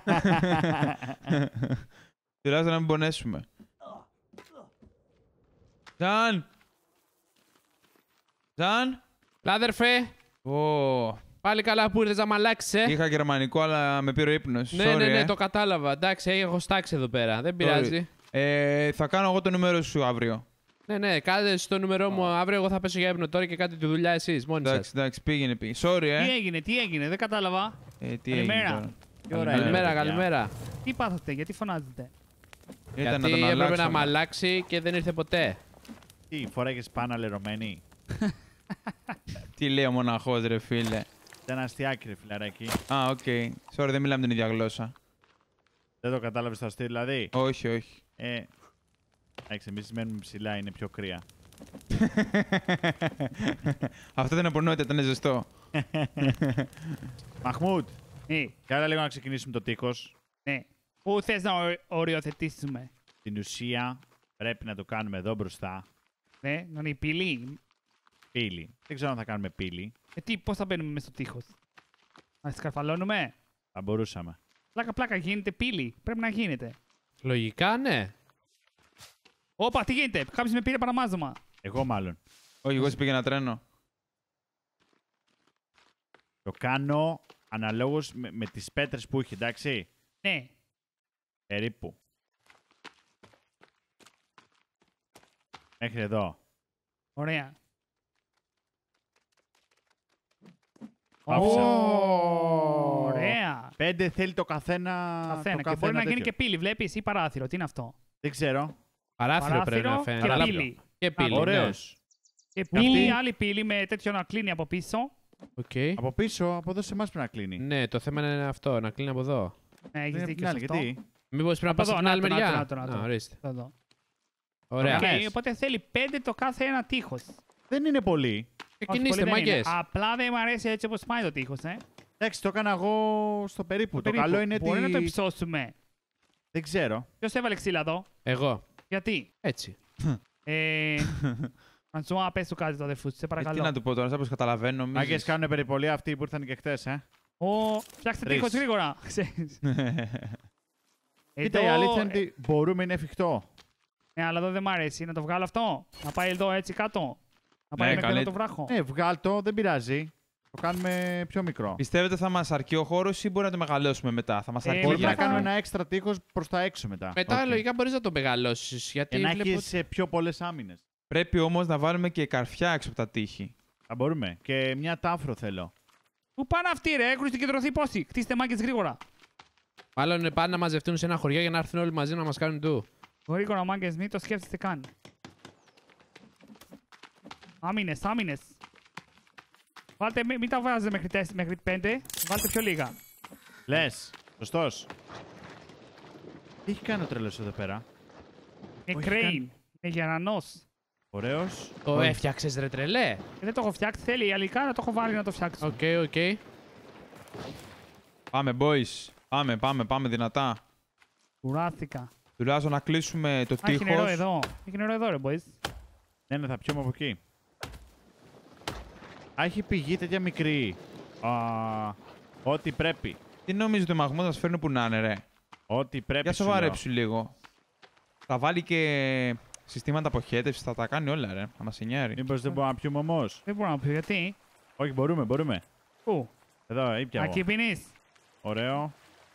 Τουλάχιστον να μην πονέσουμε. Ζαν! Λάδερφε, Ω, πάλι καλά που ήρθες να μ' αλλάξεις, είχα γερμανικό, αλλά με πήρε ο ύπνος. Ναι, Sorry, ναι, το κατάλαβα. Εντάξει, έχω στάξει εδώ πέρα. Δεν πειράζει. Θα κάνω εγώ το νούμερο σου αύριο. Ναι, κάντε στο νούμερό μου αύριο. Εγώ θα πέσω για ύπνο τώρα και κάντε τη δουλειά εσείς μόνοι σας. Εντάξει, πήγαινε. Sorry, Τι έγινε, δεν κατάλαβα. Τι έγινε Καλημέρα. τώρα. Τι ώρα είναι, Καλημέρα, παιδιά? καλημέρα. Τι πάθατε, γιατί φωνάζετε. Ήταν Γιατί να τον έπρεπε να αλλάξω. μ' αλλάξει και δεν ήρθε ποτέ. Τι, φοράγες πάνω λερωμένη. Τι λέει ο μοναχός, ρε φίλε. Ήταν αστιάκι, ρε φιλαράκι. Α, οκ. Sorry, δεν μιλάμε την ίδια γλώσσα. Δεν το κατάλαβες το αστείο, δηλαδή. Όχι. Εντάξει, εμείς μένουμε ψηλά, είναι πιο κρύα. Αυτό δεν είναι προνόητα, ήταν ζεστό. Μαχμούτ, Ναι, κάλα λίγο να ξεκινήσουμε το τείχος. ναι. Πού θες να οριοθετήσουμε? Στην ουσία πρέπει να το κάνουμε εδώ μπροστά. Ναι, να είναι η πύλη. Πύλη. Δεν ξέρω αν θα κάνουμε πύλη. Πώς θα μπαίνουμε μέσα στο τείχος? Να σκαρφαλώνουμε? Θα μπορούσαμε. Πλάκα, γίνεται πύλη. Πρέπει να γίνεται. Λογικά, ναι. Όπα, τι γίνεται? Κάποιος με πήρε παραμάζωμα. Εγώ μάλλον. Όχι, εγώ πήγαινα τρένο. Το κάνω αναλόγως με τις πέτρες που έχει, εντάξει. Ναι. Περίπου. Μέχρι εδώ. Ωραία. Άφησα. Ωραία. 5 θέλει το καθένα. Καθένα. Και μπορεί να γίνει και πύλη, βλέπεις, ή παράθυρο. Τι είναι αυτό? Δεν ξέρω. Παράθυρο πρέπει να Παράθυρο φαίνεται. και πύλη. Και πύλη. Ωραίος. Και πύλη, άλλη πύλη με τέτοιο να κλείνει από πίσω. Οκ. Από πίσω, από εδώ σε εμάς πρέπει να κλείνει. Ναι, το θέμα είναι αυτό, να κλείνει από εδώ. Ναι, έχεις Δεν είναι δίκιο από σε την άλλη, αυτό. γιατί. Μήπως πρέπει να πας εδώ, από την άλλη να το, μεριά. να το. Α, ορίστε. Εδώ. Ωραία. Okay. Okay, οπότε θέλει 5 το κάθε ένα τείχος. Δεν είναι πολύ. Ξεκινήστε, Όχι, πολύ δεν είναι. μάγκες. Απλά δεν μου αρέσει έτσι όπως πάει το τείχος, Εντάξει, το έκανα εγώ στο περίπου. Το καλό είναι Μπορεί να το ότι. υψώσουμε. Δεν ξέρω. Ποιος έβαλε ξύλα εδώ? Εγώ. Γιατί? Έτσι. Φρανσουά, πες του κάτι το αδερφού σου, σε Τι παρακαλώ. να του πω τώρα, όπως καταλαβαίνω. Μάγκες κάνουν περιπολία αυτοί που ήρθαν και χτες, Φτιάξτε Τρεις. τείχος γρήγορα. Ξέρεις. Κοίτα, η αλήθεια είναι ότι μπορούμε, είναι εφικτό. Ναι, αλλά εδώ δεν μ' αρέσει. Να το βγάλω αυτό. Να πάει εδώ έτσι κάτω. Να πάει μέχρι εδώ το βράχο. Ναι, βγάλ το, δεν πειράζει. Το κάνουμε πιο μικρό. Πιστεύετε θα μας αρκεί ο χώρος ή μπορεί να το μεγαλώσουμε μετά? Θα μας αρκεί Μπορούμε για να μετά κάνουμε ένα έξτρα τείχος προς τα έξω μετά. Μετά Οκ. λογικά μπορείς να το μεγαλώσεις. Γιατί Και να βλέπω... έχεις πιο πολλές άμυνες. Πρέπει όμως να βάλουμε και καρφιά έξω από τα τείχη. Θα μπορούμε. Και μια τάφρο θέλω. Πού πάνε αυτοί, ρε, έχουν συγκεντρωθεί πόσοι. Χτίστε μάγκες γρήγορα. Μάλλον πάνε να μαζευτούν σε ένα χωριό για να έρθουν όλοι μαζί να μας κάνουν του. Γρήγορα, μάγκες, μην το σκέφτεστε καν. Άμυνες, άμυνες. Βάλτε, μην τα βάζετε μέχρι 5. Βάλτε πιο λίγα. Λες. Σωστός. Τι έχει κάνει ο τρελός εδώ πέρα. Είναι Όχι, crane. κάνει. Είναι γερανός. Ωραίος. Το έφτιαξες ρε τρελέ. Δεν το έχω φτιάξει. Θέλει η αλικά να το έχω βάλει να το φτιάξω. Οκ, οκ. Πάμε, boys. Πάμε δυνατά. Κουράστηκα. Τουλάχιστον να κλείσουμε το Έχει νερό τείχος. εδώ. Έχει νερό εδώ, ρε, boys. Ναι, θα πιούμε από εκεί. Α, έχει πηγή τέτοια μικρή. Ό,τι πρέπει. Τι νομίζεις ότι ο μαγμός μας φέρνει που να είναι, ρε? Ό,τι πρέπει. Για σου λέω. σοβαρέψου λίγο. Θα βάλει και συστήματα αποχέτευσης, θα τα κάνει όλα, ρε. Θα μας εννιάρει. Μήπως δεν μπορούμε να πιούμε όμως. Δεν μπορώ να πω γιατί. Όχι, μπορούμε. Πού? Εδώ, ήπια εγώ. Εκεί πίνεις. Ωραίο.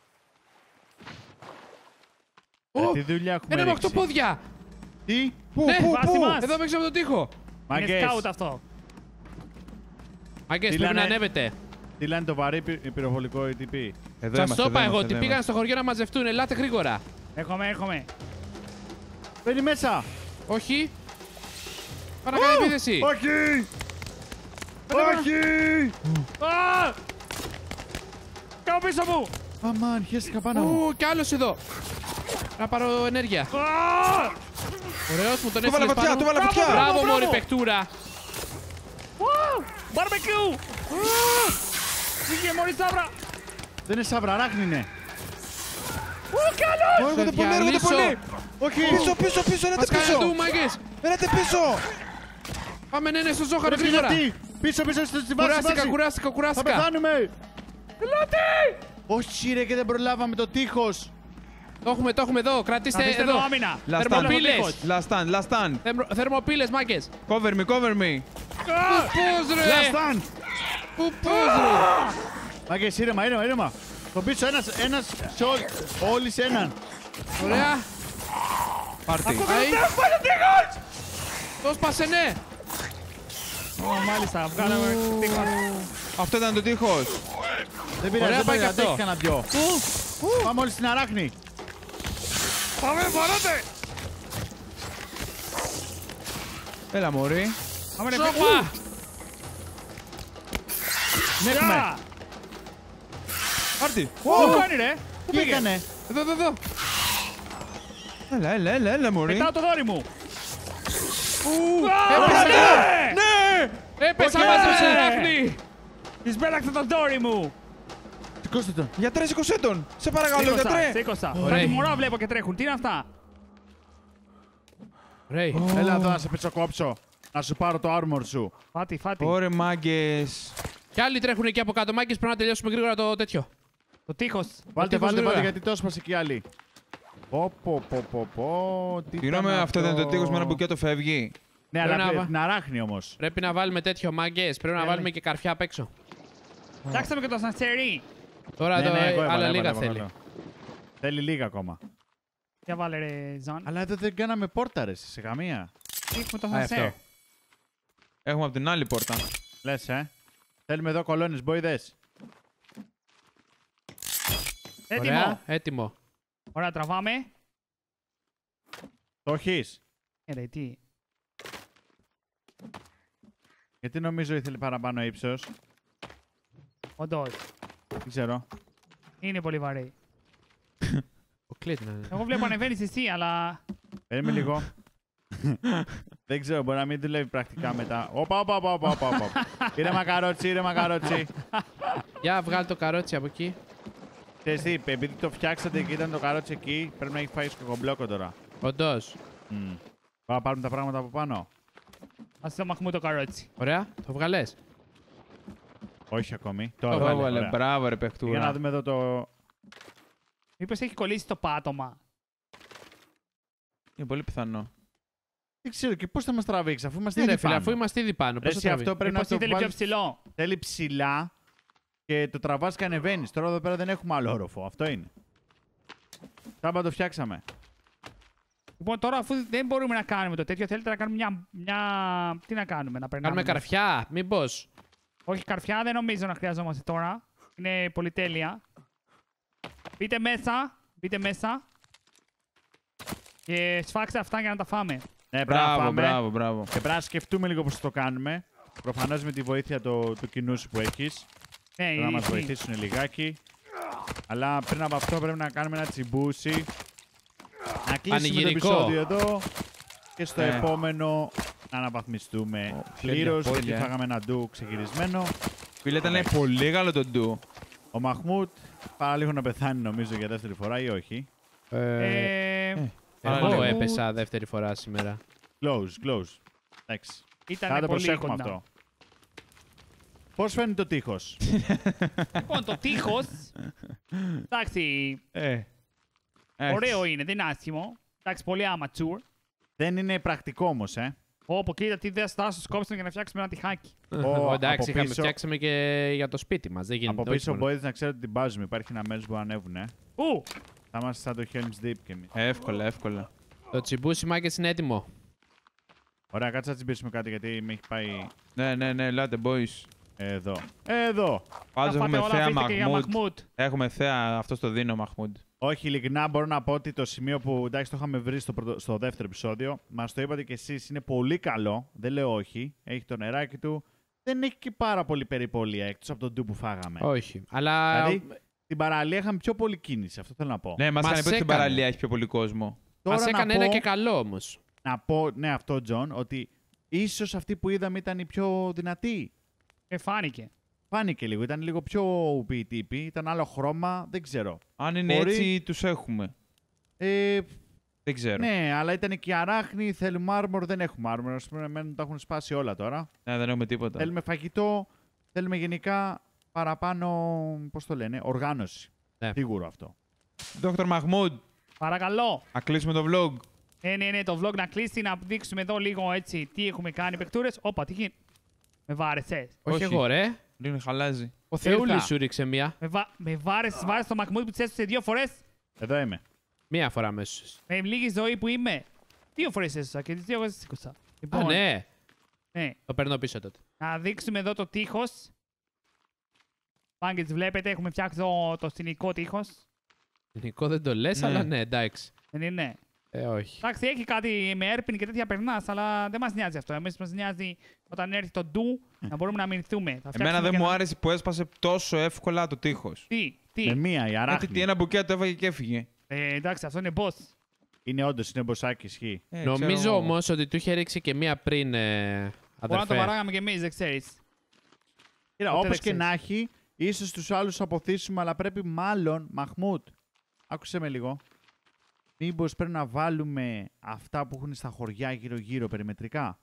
Ω, Τι δουλειά έχουμε ένα με 8 ρίξει. πόδια. Τι, Ναι, βάση μας. εδώ έξω από τον τοίχο. Είναι Μάγκες, σκάουτ αυτό. Μάγκες, Τι πρέπει να λένε? ανέβετε. τι λένε το βαρύ πυροβολικό ETP. Εδώ Σας είμαστε, το είπα εδώ εγώ είμαστε, ότι εδώ πήγαν στο χωριό να μαζευτούν. Ελάτε γρήγορα. Έρχομαι. Μπαίνει μέσα. Όχι. Πάμε να κάνει επίθεση. Όχι. Όχι. Α! Κάω πίσω μου! Αμάν, χέστηκα πάνω μου. Κι άλλος εδώ. Να πάρω ενέργεια. Α! Ωραίος, μου τον Του βάλα έστειλες φωτιά, πάνω. του βάλα φωτιά. Μπράβο, Μπράβο. μωρή παιχτούρα. Μπαρμπεκιού! Βγήκε μόλις σαύρα! Δεν είναι σαύρα, αράχνη είναι. Καλός! Έρχονται πολύ, έρχονται διαλύσω. πολύ. Όχι. Πίσω, έλατε Μας κάνετε πίσω. του, μάγκες. Έλατε πίσω. Πάμε, ναι, στο ζόχαρο, Ρε γρήγορα. τι, πίσω στη βάση. Κουράστηκα. Θα πεθάνουμε. Ελάτε! Όχι ρε και δεν προλάβαμε το τείχος. Το έχουμε εδώ, κρατήστε Αφήστε εδώ εδώ. άμυνα! Last Θερμοπύλες. stand. Last stand. Θερμοπύλες, μάγκες. Cover me. Πώς ρε. Last stand. Πώς ρε. Μάγκες, ήρεμα. Το πίσω ένας σε όλοι σε έναν. Ωραία. Πάρτι. Αϊ. Το σπάσε, ναι. Μάλιστα, βγάλαμε τείχος. Αυτό ήταν το τείχος. Δεν πειράζει, Ωραία, δεν πάει πάει και αυτό. αντέχει κανένα δυο. Πάμε όλοι στην αράχνη. Πάμε, βαράτε! Έλα, μωρή. Πάμε ρε, Σόπα. Ναι, έχουμε. Πάρτι. Πού κάνει ρε! Πού Τι πήγε! έκανε. Εδώ. Έλα, μωρή. Πετάω το δόρυ μου. Ναι! Έπεσα Όχι, μαζί ναι. σε Δάφνη. Της πέταξε το δόρυ μου. Σηκώστε τον. Γιατρέ, σήκωσέ τον! Σε παρακαλώ, Σήκωσα, γιατρέ! σήκωσα. Ωραία. Κάτι μωρά βλέπω και τρέχουν. Τι είναι αυτά. Ρέι. Έλα εδώ να σε πετσοκόψω. Να σου πάρω το armor σου. Φάτη. Ωρε μάγκες. Κι άλλοι τρέχουν εκεί από κάτω. Μάγκες, πρέπει να τελειώσουμε γρήγορα το τέτοιο. Το τείχος. Βάλτε, τείχος γρήγορα. γιατί το έσπασε και οι άλλοι. Πω. Τι Συγγνώμη, ήταν αυτό δεν είναι το τείχος με ένα μπουκέτο φεύγει. Ναι, Πρέπει αλλά να την αράχνη όμως. Πρέπει να βάλουμε τέτοιο, μάγκες. Πρέπει να βάλουμε και καρφιά απ' έξω. Φτιάξαμε και το σανσερί. Τώρα Ναι, εγώ άλλα έβαλα, λίγα έβαλα. θέλει. Θέλει λίγα ακόμα. Για βάλε ρε Ζαν. Αλλά εδώ δεν κάναμε πόρτα ρε, σε καμία. Έχουμε το αυτό. σανσέρ. Έχουμε από την άλλη πόρτα. Λες, Θέλουμε εδώ κολόνες, μποϊδές. Έτοιμο. Ωραία, έτοιμο. Ωραία, τραβάμε. Το έχεις. Ρε, τι. Γιατί νομίζω ήθελε παραπάνω ύψος. Όντως. Δεν ξέρω. Είναι πολύ βαρύ. Ο Κλίτ να είναι. Εγώ βλέπω ανεβαίνεις εσύ, αλλά... Περίμενε λίγο. Δεν ξέρω, μπορεί να μην δουλεύει πρακτικά μετά. Όπα. Ήρεμα καρότσι. Για βγάλει το καρότσι από εκεί. Ξέρεις τι, επειδή το φτιάξατε και ήταν το καρότσι εκεί, πρέπει να έχει φάει σκοκομπλόκο τώρα. Όντως. Πάμε να πάρουμε τα πράγματα από πάνω. Ας το μαχμού το καρότσι. Ωραία, το βγαλές. Όχι ακόμη. Το Τώρα Το βάλε, έβαλε, ωραία. μπράβο ρε Για να παιχτούρα. δούμε εδώ το... Μήπως έχει κολλήσει το πάτωμα. Είναι πολύ πιθανό. Δεν ξέρω και πώς θα μας τραβήξει αφού είμαστε Ναι, ρε ήδη φίλε, πάνω. αφού είμαστε ήδη πάνω. Ρε, Πώς θα εσύ, αυτό πρέπει να Μήπως το ήθελε πιο βάλεις... ψηλό. Θέλει ψηλά και το τραβάς και ανεβαίνεις. Τώρα εδώ πέρα δεν έχουμε άλλο όροφο. Αυτό είναι. Τάμπα το φτιάξαμε. Λοιπόν, τώρα αφού δεν μπορούμε να κάνουμε το τέτοιο, θέλετε να κάνουμε μια... Τι να κάνουμε, να περνάμε. Κάνουμε καρφιά, μήπως. Όχι, καρφιά δεν νομίζω να χρειαζόμαστε τώρα. Είναι πολυτέλεια. Μπείτε μέσα. Και σφάξτε αυτά για να τα φάμε. Ναι, πρέπει να φάμε. Μπράβο. Και πρέπει να σκεφτούμε λίγο πώς θα το κάνουμε. Προφανώς με τη βοήθεια του κοινού σου που έχεις. Ναι, Πρέπει να μας βοηθήσουν λιγάκι. Αλλά πριν από αυτό πρέπει να κάνουμε ένα τσιμπούσι. Να κλείσουμε το Πανηγυρικό. επεισόδιο εδώ. Και στο Ναι. επόμενο να αναβαθμιστούμε πλήρως. πόδια. Γιατί φάγαμε ένα ντου ξεγυρισμένο. Φίλε, ήταν πολύ καλό το ντου. Ο Μαχμούτ παραλίγο να πεθάνει νομίζω για δεύτερη φορά ή όχι. Εγώ Παραλίγο. έπεσα δεύτερη φορά σήμερα. Close. Εντάξει. Θα Ήταν το πολύ προσέχουμε κοντά. αυτό. Πώς φαίνεται το τείχος. Λοιπόν, το τείχος. Εντάξει, ωραίο είναι, δεν είναι άσχημο. Εντάξει, πολύ amateur. Δεν είναι πρακτικό όμως, Όπω κοίτα, τι δεν στάσου σκόψαν για να φτιάξουμε ένα τυχάκι. Εντάξει, από πίσω- φτιάξαμε και για το σπίτι μας. Δεν γίνεται. Από όχι πίσω μόνο. μπορείτε να ξέρετε ότι την μπάζουμε. Υπάρχει ένα μέρος που ανέβουνε. Ου! Θα είμαστε σαν το Helm's Deep κι εμείς. Εύκολα. Το τσιμπούσι μάγκες είναι έτοιμο. Ωραία, κάτσε να τσιμπήσουμε κάτι γιατί με έχει πάει Ναι, ελάτε, boys. εδώ. Πάντως Τα φάτε έχουμε όλα, θέα αφήστε και για Μαχμούντ. Μαχμούτ. Έχουμε θέα, αυτό το δίνω Μαχμούντ. Όχι, ειλικρινά μπορώ να πω ότι το σημείο που εντάξει το είχαμε βρει στο δεύτερο επεισόδιο, μας το είπατε κι εσείς, είναι πολύ καλό. Δεν λέω όχι. Έχει το νεράκι του. Δεν έχει και πάρα πολύ περιπολία εκτός από τον ντου που φάγαμε. Όχι. Αλλά. Δηλαδή, στην παραλία είχαμε πιο πολύ κίνηση. Αυτό θέλω να πω. Ναι, μας Μας έκανε πει ότι στην έκανε. παραλία έχει πιο πολύ κόσμο. Τώρα Μας να έκανε πω- ένα και καλό όμως. Να πω, ναι, αυτό, Τζον, ότι ίσως αυτή που είδαμε ήταν η πιο δυνατή. Φάνηκε. Φάνηκε λίγο, ήταν λίγο πιο ουπή-τύπη, ήταν άλλο χρώμα, δεν ξέρω. Αν είναι Μπορεί- έτσι, τους έχουμε. Δεν ξέρω. Ναι, αλλά ήταν και η αράχνη, θέλουμε armor, δεν έχουμε armor. Ας πούμε, εμένα τα έχουν σπάσει όλα τώρα. Ναι, δεν έχουμε τίποτα. Θέλουμε φαγητό, θέλουμε γενικά παραπάνω, πώς το λένε, οργάνωση. Ναι. Σίγουρο αυτό. Δόκτωρ Μαχμούντ, Παρακαλώ. να κλείσουμε το vlog. Ναι, το vlog να κλείσει, να δείξουμε εδώ λίγο έτσι τι έχουμε κάνει παικτούρες. Όπα, τι γίνεται. Με βάρεσες. Όχι εγώ, ρε. Λίγο χαλάζει. Ο Θεούλης Ήρθα. σου ρίξε μία. Με βάρεσες το Μαχμούτ που της έσωσε 2 φορές. Εδώ είμαι. Μία φορά αμέσως. Με λίγη ζωή που είμαι. 2 φορές έσωσα και τις 2 φορές σήκωσα. Α, Λοιπόν, ναι. ναι. Το παίρνω πίσω τότε. Να δείξουμε εδώ το τείχος. Πάγκες βλέπετε, έχουμε φτιάξει εδώ το σκηνικό τείχος. Ελληνικό δεν το λες, Ναι. αλλά ναι, εντάξει. Δεν είναι. Όχι. Εντάξει, έχει κάτι με έρπιν και τέτοια περνά, αλλά δεν μας νοιάζει αυτό. Εμείς μας νοιάζει όταν έρθει το ντου να μπορούμε να αμυνθούμε. Θα Εμένα φτιάξουμε δεν και μου ένα- άρεσε που έσπασε τόσο εύκολα το τείχος. Τι. Με μία, η Γιατί αράχνη. τι ένα μπουκέτο έφαγε και έφυγε. Εντάξει, αυτό είναι boss. Είναι όντως, είναι μποσάκι, ισχύει. Νομίζω όμως ότι του είχε ρίξει και μία πριν, Μπορεί να το αδερφέ. παράγαμε κι εμείς, δεν ξέρεις. Κοίτα, Ποτέ όπως δεν και ξέρεις. να έχει, ίσως τους άλλους αποθήσουμε, αλλά πρέπει μάλλον, Μαχμούτ, άκουσε με λίγο. Μήπως πρέπει να βάλουμε αυτά που έχουν στα χωριά γύρω-γύρω περιμετρικά.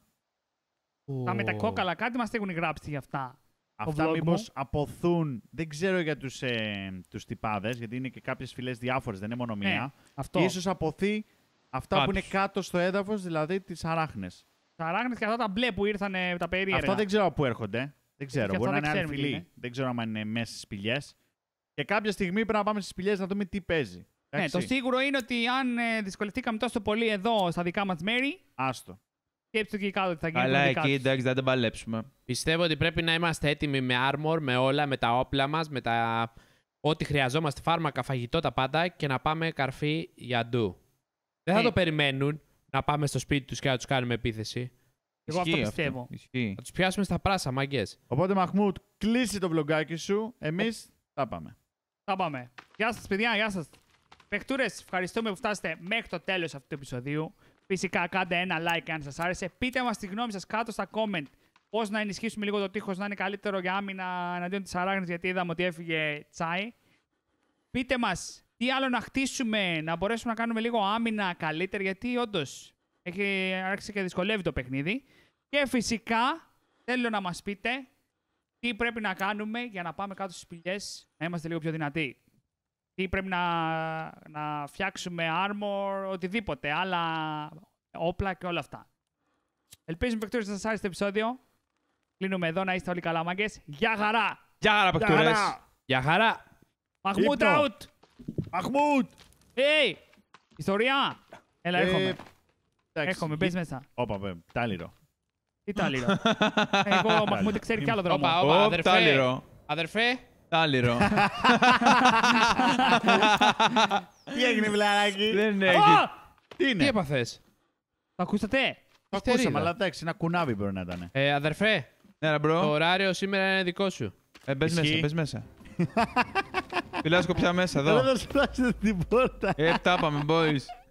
Τα με τα κόκαλα, κάτι μας έχουν γράψει γι' αυτά. Αυτά vlog μήπως μου. αποθούν, δεν ξέρω για τους τυπάδες, γιατί είναι και κάποιες φυλές διάφορες, δεν είναι μόνο μία. Ναι, αυτό. Ίσως αποθεί αυτά που είναι Κάποιους. κάτω στο έδαφος, δηλαδή τις αράχνες. Τα ράχνες και αυτά τα μπλε που ήρθαν τα περίεργα. Αυτά δεν ξέρω από πού έρχονται. Δεν ξέρω. Και Μπορεί να αυτά είναι δεν ξέρουμε τι ανφυλή. είναι. Δεν ξέρω αν είναι μέσα στις σπηλιές. Και κάποια στιγμή πρέπει να πάμε στις σπηλιές να δούμε τι παίζει. Ναι, Εντάξει. το σίγουρο είναι ότι αν δυσκολευτήκαμε τόσο πολύ εδώ στα δικά μας μέρη, Άστο. σκέψτε το και κάτω ότι θα γίνει Αλλά το δικά εκεί τους. εντάξει, δεν τα παλέψουμε. Πιστεύω ότι πρέπει να είμαστε έτοιμοι με armor, με όλα, με τα όπλα μας, με τα... ό,τι χρειαζόμαστε, φάρμακα, φαγητό, τα πάντα και να πάμε καρφί για ντου. Δεν θα Ναι. το περιμένουν να πάμε στο σπίτι τους και να τους κάνουμε επίθεση. Εγώ αυτό Ισχύει πιστεύω. Ισχύει. Θα τους πιάσουμε στα πράσα, μαγκές. Οπότε, Μαχμούτ, κλείσει το βλογκάκι σου. Εμείς θα πάμε. Θα πάμε. Γεια σας παιδιά, γεια σας. Παιχτούρες, ευχαριστούμε που φτάσετε μέχρι το τέλος αυτού του επεισοδίου. Φυσικά κάντε ένα like αν σας άρεσε. Πείτε μας τη γνώμη σας κάτω στα comment. Πώς να ενισχύσουμε λίγο το τείχος να είναι καλύτερο για άμυνα εναντίον της αράχνης, γιατί είδαμε ότι έφυγε τσάι. Πείτε μας τι άλλο να χτίσουμε, να μπορέσουμε να κάνουμε λίγο άμυνα καλύτερη, γιατί όντως έχει άρχισε και δυσκολεύει το παιχνίδι. Και φυσικά θέλω να μας πείτε τι πρέπει να κάνουμε για να πάμε κάτω στις σπηλιές να είμαστε λίγο πιο δυνατοί. Τι πρέπει να φτιάξουμε armor, οτιδήποτε, άλλα όπλα και όλα αυτά. Ελπίζουμε παιχτούρες να σας άρεσε το επεισόδιο. Κλείνουμε εδώ, να είστε όλοι καλά μάγκες. Γεια χαρά! Γεια χαρά, παιχτούρες. Γεια χαρά! Μαχμούτ Ύπνο. out! Μαχμούτ! Hey! Ιστορία! Έλα, έρχομαι. εντάξει. Έρχομαι, μπες μέσα. Όπα, τάλιρο. Τι τα λέω. Εγώ ο Μαχμούτ ξέρει κι άλλο δρόμο. Όπα, όπα, Ωπ, αδερφέ. τάλιρο. Αδερφέ, Τάλιρο. Τι έγινε, βλαράκι? Δεν Α! έχει. Τι τι είναι? έπαθες? Το ακούσατε? Το ακούσαμε, αλλά εντάξει, ένα κουνάβι μπορεί να ήταν. Αδερφέ, Ναι, ρε, το μπρο. ωράριο σήμερα είναι δικό σου. Μπες Ισχύει. μέσα, μπες μέσα. Φιλάσκω πια μέσα, Δεν εδώ. θα σπάσετε την πόρτα. Τα πάμε, boys.